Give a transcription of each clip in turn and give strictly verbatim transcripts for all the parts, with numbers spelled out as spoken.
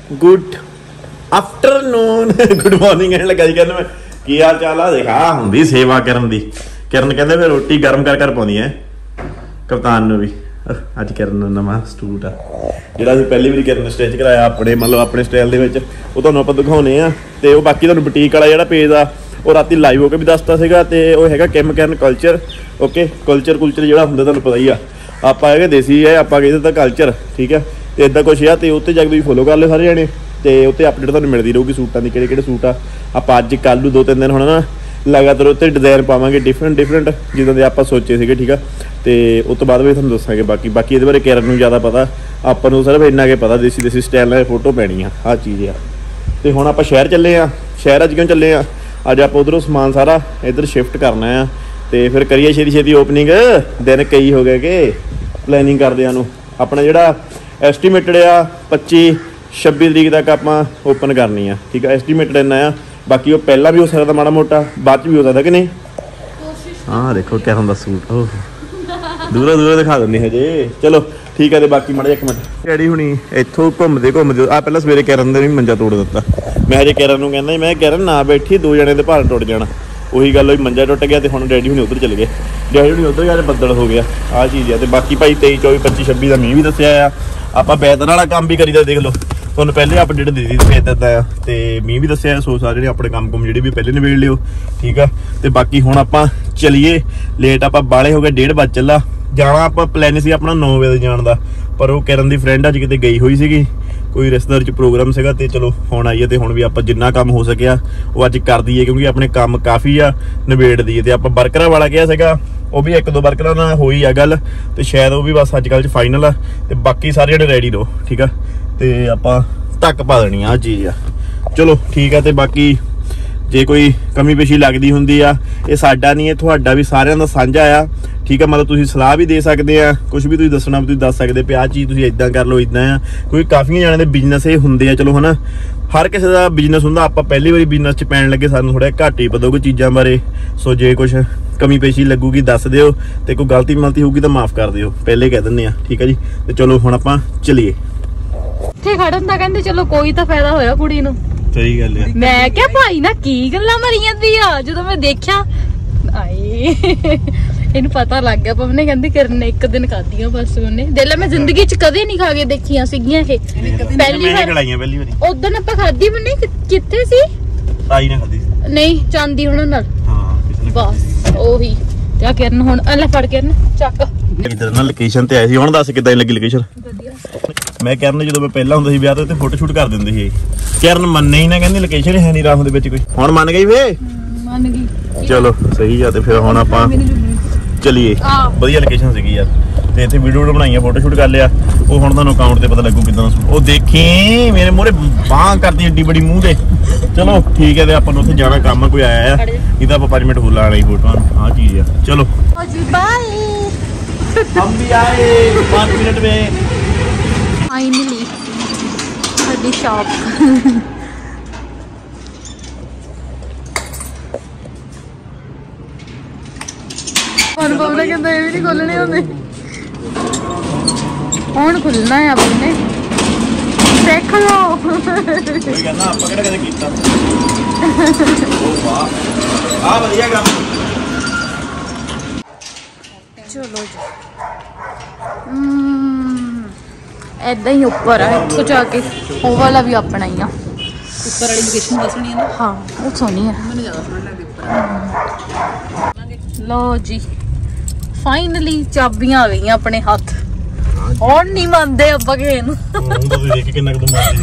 Good afternoon good morning कहने लगा जी कहने मैं की हाल चाल आ देखा होंगी सेवा करन दी किरण कहते फिर रोटी गर्म कर कर पाउंदी है कप्तान नूं भी अज किरण नवां सूट आ जिहड़ा असीं पहली वारी किरण स्टिच कराया अपने मतलब अपने स्टाइल दे विच ओह तुहानूं आपां दिखाउने आ ते ओह बाकी तुहानूं बुटीक वाला जिहड़ा पेज आ ਉਹ ਰਾਤੀ ਲਾਈਵ ਹੋ ਕੇ ਵੀ ਦੱਸਤਾ ਸੀਗਾ ਤੇ ਉਹ ਹੈਗਾ ਕਿਮ ਕੈਨ ਕਲਚਰ ਓਕੇ ਕਲਚਰ ਕੁਲਚਰ ਜਿਹੜਾ ਹੁੰਦਾ ਤੁਹਾਨੂੰ ਪਤਾ ਹੀ ਆ ਆਪਾਂ ਹੈਗੇ ਦੇਸੀ ਹੈ ਆਪਾਂ ਕਹਿੰਦੇ ਤਾਂ ਕਲਚਰ ਠੀਕ ਹੈ ਤੇ ਇਦਾਂ ਕੁਛ ਆ ਤੇ ਉੱਤੇ ਜਾ ਕੇ ਤੁਸੀਂ ਫੋਲੋ ਕਰ ਲਿਓ ਸਾਰੇ ਜਣੇ ਤੇ ਉੱਤੇ ਅਪਡੇਟ ਤੁਹਾਨੂੰ ਮਿਲਦੀ ਰਹੂਗੀ ਸੂਟਾਂ ਦੀ ਕਿਹੜੇ ਕਿਹੜੇ ਸੂਟ ਆ ਆਪਾਂ ਅੱਜ ਕੱਲ੍ਹ ਨੂੰ ਦੋ ਤਿੰਨ ਦਿਨ ਹੁਣ ਨਾ ਲਗਾਤਾਰ ਉੱਤੇ ਡਿਜ਼ਾਈਨ ਪਾਵਾਂਗੇ ਡਿਫਰੈਂਟ ਡਿਫਰੈਂਟ ਜਿੱਦਾਂ ਦੇ ਆਪਾਂ ਸੋਚੇ ਸੀਗੇ ਠੀਕ ਆ ਤੇ ਉਸ ਤੋਂ ਬਾਅਦ ਵੀ ਤੁਹਾਨੂੰ ਦੱਸਾਂਗੇ ਬਾਕੀ ਬਾਕੀ ਇਹਦੇ ਬਾਰੇ ਕਿਰਨ ਨੂੰ ਜ਼ਿਆਦਾ ਪਤਾ ਆਪਾਂ ਨੂੰ ਸਿਰਫ ਇੰਨਾ ਕਿ ਪਤਾ ਦੇਸੀ ਦੇਸੀ ਸਟਾਈਲ ਨਾਲ ਫੋਟੋ ਪੈਣੀ ਆ ਆਹ ਚੀਜ਼ ਆ ਤੇ ਹੁਣ ਆਪਾਂ ਸ਼ਹਿਰ ਚੱਲੇ ਆ ਸ਼ਹਿਰ ਅੱਜ ਕਿਉਂ ਚੱਲੇ ਆ ਅੱਜ ਆਪਾਂ ਉਧਰੋਂ ਸਮਾਨ ਸਾਰਾ ਇੱਧਰ ਸ਼ਿਫਟ ਕਰਨਾ ਆ ਤੇ ਫਿਰ ਕਰੀਏ ਛੇਤੀ ਛੇਤੀ ਓਪਨਿੰਗ ਦਿਨ ਕਈ ਹੋ ਗਏ ਕਿ ਪਲੈਨਿੰਗ ਕਰਦਿਆਂ ਨੂੰ ਆਪਣਾ ਜਿਹੜਾ ਐਸਟੀਮੇਟਡ ਆ ਪੱਚੀ ਛੱਬੀ ਤਰੀਕ ਤੱਕ ਆਪਾਂ ਓਪਨ ਕਰਨੀ ਆ ਠੀਕ ਆ ਐਸਟੀਮੇਟਡ ਇੰਨਾ ਆ ਬਾਕੀ ਉਹ ਪਹਿਲਾਂ ਵੀ ਹੋ ਸਕਦਾ ਮਾੜਾ ਮੋਟਾ ਬਾਅਦ 'ਚ ਵੀ ਹੋ ਸਕਦਾ ਕਿ ਨਹੀਂ ਹਾਂ ਦੇਖੋ ਕਿਆ ਹੁੰਦਾ ਸੂਟ ਉਹ ਦੂਰੋਂ ਦੂਰੋਂ ਦਿਖਾ ਦਿੰਦੇ ਹਜੇ ਚਲੋ ਠੀਕ ਹੈ ਤੇ ਬਾਕੀ ਮਾੜਾ ਇੱਕ ਮਿੰਟ ਡੈਡੀ ਹੁਣੀ ਇੱਥੋਂ ਘੁੰਮਦੇ ਘੁੰਮਦੇ ਆ ਪਹਿਲਾਂ ਸਵੇਰੇ ਕਿਰਨ ਦੇ ਵੀ ਮੰਜਾ ਤੋੜ ਦਿੱਤਾ ਮੈਂ ਹਜੇ ਕਿਰਨ ਨੂੰ ਕਹਿੰਦਾ ਮੈਂ ਕਿਰਨ ਨਾ ਬੈਠੀ ਦੋ ਜਣੇ ਦੇ ਭਾਰ ਟੁੱਟ ਜਾਣਾ ਉਹੀ ਗੱਲ ਹੋਈ ਮੰਜਾ ਟੁੱਟ ਗਿਆ ਤੇ ਹੁਣ ਡੈਡੀ ਹੁਣੀ ਉੱਧਰ ਚਲੇ ਗਏ ਡੈਡੀ ਹੁਣੀ ਉੱਧਰ ਗਿਆ ਬੱਦਲ ਹੋ ਗਿਆ ਆਹ ਚੀਜ਼ ਆ ਤੇ ਬਾਕੀ ਭਾਈ ਤੇਈ ਚੌਵੀ ਪੱਚੀ ਛੱਬੀ ਦਾ ਮੀਂਹ ਵੀ ਦੱਸਿਆ ਆ ਆਪਾਂ ਬੈਦਰ ਵਾਲਾ ਕੰਮ ਵੀ ਕਰੀਦਾ ਦੇਖ ਲਓ ਤੁਹਾਨੂੰ ਪਹਿਲੇ ਅਪਡੇਟ ਦੇ ਦਿੱਤੀ ਭੇਜ ਦਿੱਤਾ ਆ ਤੇ ਮੀਂਹ ਵੀ ਦੱਸਿਆ ਸੋ ਸਾਰੇ ਜਿਹੜੇ ਆਪਣੇ ਕੰਮ ਕੁਮ ਜਿਹੜੇ ਵੀ ਪਹਿਲੇ ਨਿਬੇੜ ਲਿਓ ਠੀਕ ਆ ਤੇ ਬਾਕੀ ਹੁਣ ਆਪਾਂ ਚਲੀਏ ਲੇਟ ਆਪਾਂ ਬਾਲੇ ਹੋ ਗਏ ਡੇਢ ਵੱਜ ਚੱਲਾ ਜਾਣਾ ਆਪਾਂ ਪਲਾਨ ਸੀ ਆਪਣਾ ਨੌ ਵਜੇ ਜਾਣ ਦਾ ਪਰ ਉਹ ਕਿਰਨ ਦੀ ਫਰੈਂਡ ਅੱਜ ਕਿਤੇ ਗਈ ਹੋਈ ਸੀਗੀ ਕੋਈ ਰਿਸ਼ਤੇਦਾਰ 'ਚ ਪ੍ਰੋਗਰਾਮ ਸੀਗਾ ਤੇ ਚਲੋ ਹੁਣ ਆਈਏ ਤੇ ਹੁਣ ਵੀ ਆਪਾਂ ਜਿੰਨਾ ਕੰਮ ਹੋ ਸਕਿਆ ਉਹ ਅੱਜ ਕਰ ਦਈਏ ਕਿਉਂਕਿ ਆਪਣੇ ਕੰਮ ਕਾਫੀ ਆ ਨਿਬੇੜ ਦਈਏ ਤੇ ਆਪਾਂ ਵਰਕਰਾਂ ਵਾਲਾ ਕਿਹਾ ਸੀਗਾ ਉਹ ਵੀ ਇੱਕ ਦੋ ਵਰਕਰਾਂ ਨਾਲ ਹੋਈ ਆ ਗੱਲ ਤੇ ਸ਼ਾਇਦ ਉਹ ਵੀ ਬਸ ਅੱਜ ਕੱਲ੍ਹ 'ਚ ਫਾਈਨਲ ਆ ਤੇ ਬਾਕੀ ਸਾਰੇ ਜਿਹੜੇ ਰੈਡੀ ਰਹੋ ਠੀਕ ਆ ਤੇ ਆਪਾਂ ਧੱਕ ਪਾ ਦੇਣੀ ਆ ਚੀਜ਼ ਆ ਚਲੋ ਠੀਕ ਆ ਤੇ ਬਾਕੀ ਜੇ ਕੋਈ ਕਮੀ ਪੇਸ਼ੀ ਲੱਗਦੀ ਹੁੰਦੀ ਆ ਇਹ ਸਾਡਾ ਨਹੀਂ ਇਹ ਤੁਹਾਡਾ ਵੀ ਸਾਰਿਆਂ ਦਾ ਸਾਂਝਾ ਆ ਠੀਕ ਆ ਮਤਲਬ ਤੁਸੀਂ ਸਲਾਹ ਵੀ ਦੇ ਸਕਦੇ ਆ ਕੁਝ ਵੀ ਤੁਸੀਂ ਦੱਸਣਾ ਵੀ ਤੁਸੀਂ ਦੱਸ ਸਕਦੇ ਵੀ ਆਹ ਚੀਜ਼ ਤੁਸੀਂ ਇਦਾਂ ਕਰ ਲਓ ਇਦਾਂ ਆ ਕੋਈ ਕਾਫੀਆਂ ਜਣਿਆਂ ਦੇ ਬਿਜ਼ਨਸ ਇਹ ਹੁੰਦੇ ਆ ਚਲੋ ਹਨਾ ਹਰ ਕਿਸੇ ਦਾ ਬਿਜ਼ਨਸ ਹੁੰਦਾ ਆਪਾਂ ਪਹਿਲੀ ਵਾਰੀ ਬਿਜ਼ਨਸ 'ਚ ਪੈਣ ਲੱਗੇ ਸਾਨੂੰ ਥੋੜ੍ਹਾ ਘੱਟ ਹੀ ਪਤਾ ਹੋਊਗਾ ਚੀਜ਼ਾਂ ਬਾਰੇ ਸੋ ਜੇ ਕੁਛ ਕਮੀ ਪੇਸ਼ੀ ਲੱਗੂਗੀ ਦੱਸ ਦਿਓ ਤੇ ਕੋਈ ਗਲਤੀ ਮਲਤੀ ਹੋਊਗੀ ਤਾਂ ਮਾਫ ਕਰ ਦਿਓ ਪਹਿਲੇ ਕਹਿ ਦਿੰਦੇ ਆ ਠੀਕ ਆ ਜੀ ਤੇ ਚਲੋ ਹੁਣ ਆਪਾਂ ਚਲੀਏ ਇੱਥੇ ਖੜਨ ਦਾ ਕਹਿੰਦੇ ਚਲੋ ਕੋਈ ਤਾਂ ਫਾਇਦਾ ਹੋਇਆ ਕੁੜੀ ਨੂੰ ਸਹੀ ਗੱਲ ਹੈ ਮੈਂ ਕਿਹਾ ਭਾਈ ਨਾ ਕੀ ਗੱਲਾਂ ਮਾਰੀ ਜਾਂਦੀ ਆ ਜਦੋਂ ਮੈਂ ਦੇਖਿਆ ਆਏ ਇਹਨੂੰ ਪਤਾ ਲੱਗ ਗਿਆ ਪਵਨੇ ਕਹਿੰਦੀ ਕਿਰਨ ਨੇ ਇੱਕ ਦਿਨ ਖਾਧੀਆਂ ਬਸ ਉਹਨੇ ਦਿਲ ਮੈਂ ਜ਼ਿੰਦਗੀ 'ਚ ਕਦੇ ਨਹੀਂ ਖਾ ਕੇ ਦੇਖੀਆਂ ਸੀਗੀਆਂ ਇਹ ਪਹਿਲੀ ਵਾਰ ਖਲਾਈਆਂ ਪਹਿਲੀ ਵਾਰੀ ਉਦੋਂ ਆਪਾਂ ਖਾਧੀ ਬਣੇ ਕਿੱਥੇ ਸੀ ਤਾਈ ਨੇ ਖਾਧੀ ਨਹੀਂ ਚਾਂਦੀ ਉਹਨਾਂ ਨਾਲ ਹਾਂ ਬਸ ਉਹੀ ਤੇ ਆ ਕਿਰਨ ਹੁਣ ਲੈ ਫੜ ਕਿਰਨ ਚੱਕ ਇਧਰ ਨਾਲ ਲੋਕੇਸ਼ਨ ਤੇ ਆਏ ਸੀ ਹੁਣ ਦੱਸ ਕਿੱਦਾਂ ਲੱਗੀ ਲੋਕੇਸ਼ਨ ਵਧੀਆ ਮੈਂ ਕਿਰਨ ਜਦੋਂ ਮੈਂ ਪਹਿਲਾਂ ਹੁੰਦਾ ਸੀ ਵਿਆਹ ਤੇ ਫੋਟੋ ਸ਼ੂਟ ਕਰ ਦਿੰਦੇ ਸੀ ਕਿਰਨ ਮੰਨੇ ਹੀ ਨਾ ਕਹਿੰਦੀ ਲੋਕੇਸ਼ਨ ਹੈ ਨਹੀਂ ਰਾਹ ਦੇ ਵਿੱਚ ਕੋਈ ਹੁਣ ਮੰਨ ਗਈ ਵੇ ਮੰਨ ਗਈ ਚਲੋ ਸਹੀ ਆ ਤੇ ਫਿਰ ਹੁਣ ਆਪਾਂ ਚਲੀਏ ਵਧੀਆ ਲੋਕੇਸ਼ਨ ਸੀਗੀ ਯਾਰ ਤੇ ਇੱਥੇ ਵੀਡੀਓ ਬਣਾਈਆਂ ਫੋਟੋ ਸ਼ੂਟ ਕਰ ਲਿਆ ਉਹ ਹੁਣ ਤੁਹਾਨੂੰ ਅਕਾਊਂਟ ਤੇ ਪਤਾ ਲੱਗੂ ਕਿਦਾਂ ਉਹ ਦੇਖੀ ਮੇਰੇ ਮੂਹਰੇ ਬਾਂਹ ਕਰਦੀ ਏਡੀ ਬੜੀ ਮੂੰਹ ਤੇ ਚਲੋ ਠੀਕ ਹੈ ਤੇ ਆਪਾਂ ਨੂੰ ਉੱਥੇ ਜਾਣਾ ਕੰਮ ਕੋਈ ਆਇਆ ਆ ਇਹਦਾ ਆਪਾਂ ਪੰਜ ਮਿੰਟ ਫੁੱਲਾਂ ਵਾਲੀ ਫੋਟੋਆਂ ਆਹ ਚੀਜ਼ ਆ ਚਲੋ ਬਾਏ हम भी आए पाँच मिनट में फाइनली साडी शॉप ਹੁਣ ਬਾਬਾ ਕਹਿੰਦਾ ਇਹ ਵੀ ਨਹੀਂ ਖੋਲਣੇ ਹੁੰਦੇ ਹੁਣ ਖੁੱਲਣਾ ਹੈ ਆਪਣੇ ਦੇਖ ਲਓ ਕੋਈ ਕਹਿੰਦਾ ਆਪਾਂ ਕਿਹੜਾ ਕਦੇ ਕੀਤਾ ਉਹ ਵਾਹ ਆ ਵਧੀਆ ਕੰਮ ਚਲੋ ਜੀ ਏਦਾਂ ਹੀ ਉੱਪਰ ਆ ਇੱਥੋਂ ਜਾ ਕੇ ਉਹ ਵਾਲਾ ਵੀ ਆਪਣਾ ਹੀ ਆ ਉੱਪਰ ਵਾਲੀ ਲੋਕੇਸ਼ਨ ਦੱਸਣੀ ਹੈ ਨਾ ਹਾਂ ਉਹ ਸੋਹਣੀ ਹੈ ਮੈਨੂੰ ਜ਼ਿਆਦਾ ਸੋਹਣਾ ਲੱਗਦੀ ਲੋ ਜੀ ਫਾਈਨਲੀ ਚਾਬੀਆਂ ਆ ਗਈਆਂ ਆਪਣੇ ਹੱਥ ਹੁਣ ਨਹੀਂ ਮੰਨਦੇ ਆਪਾਂ ਕਿਸੇ ਨੂੰ ਹੁਣ ਤੁਸੀਂ ਦੇਖ ਕਿੰਨਾ ਕੁ ਮੰਨਦੇ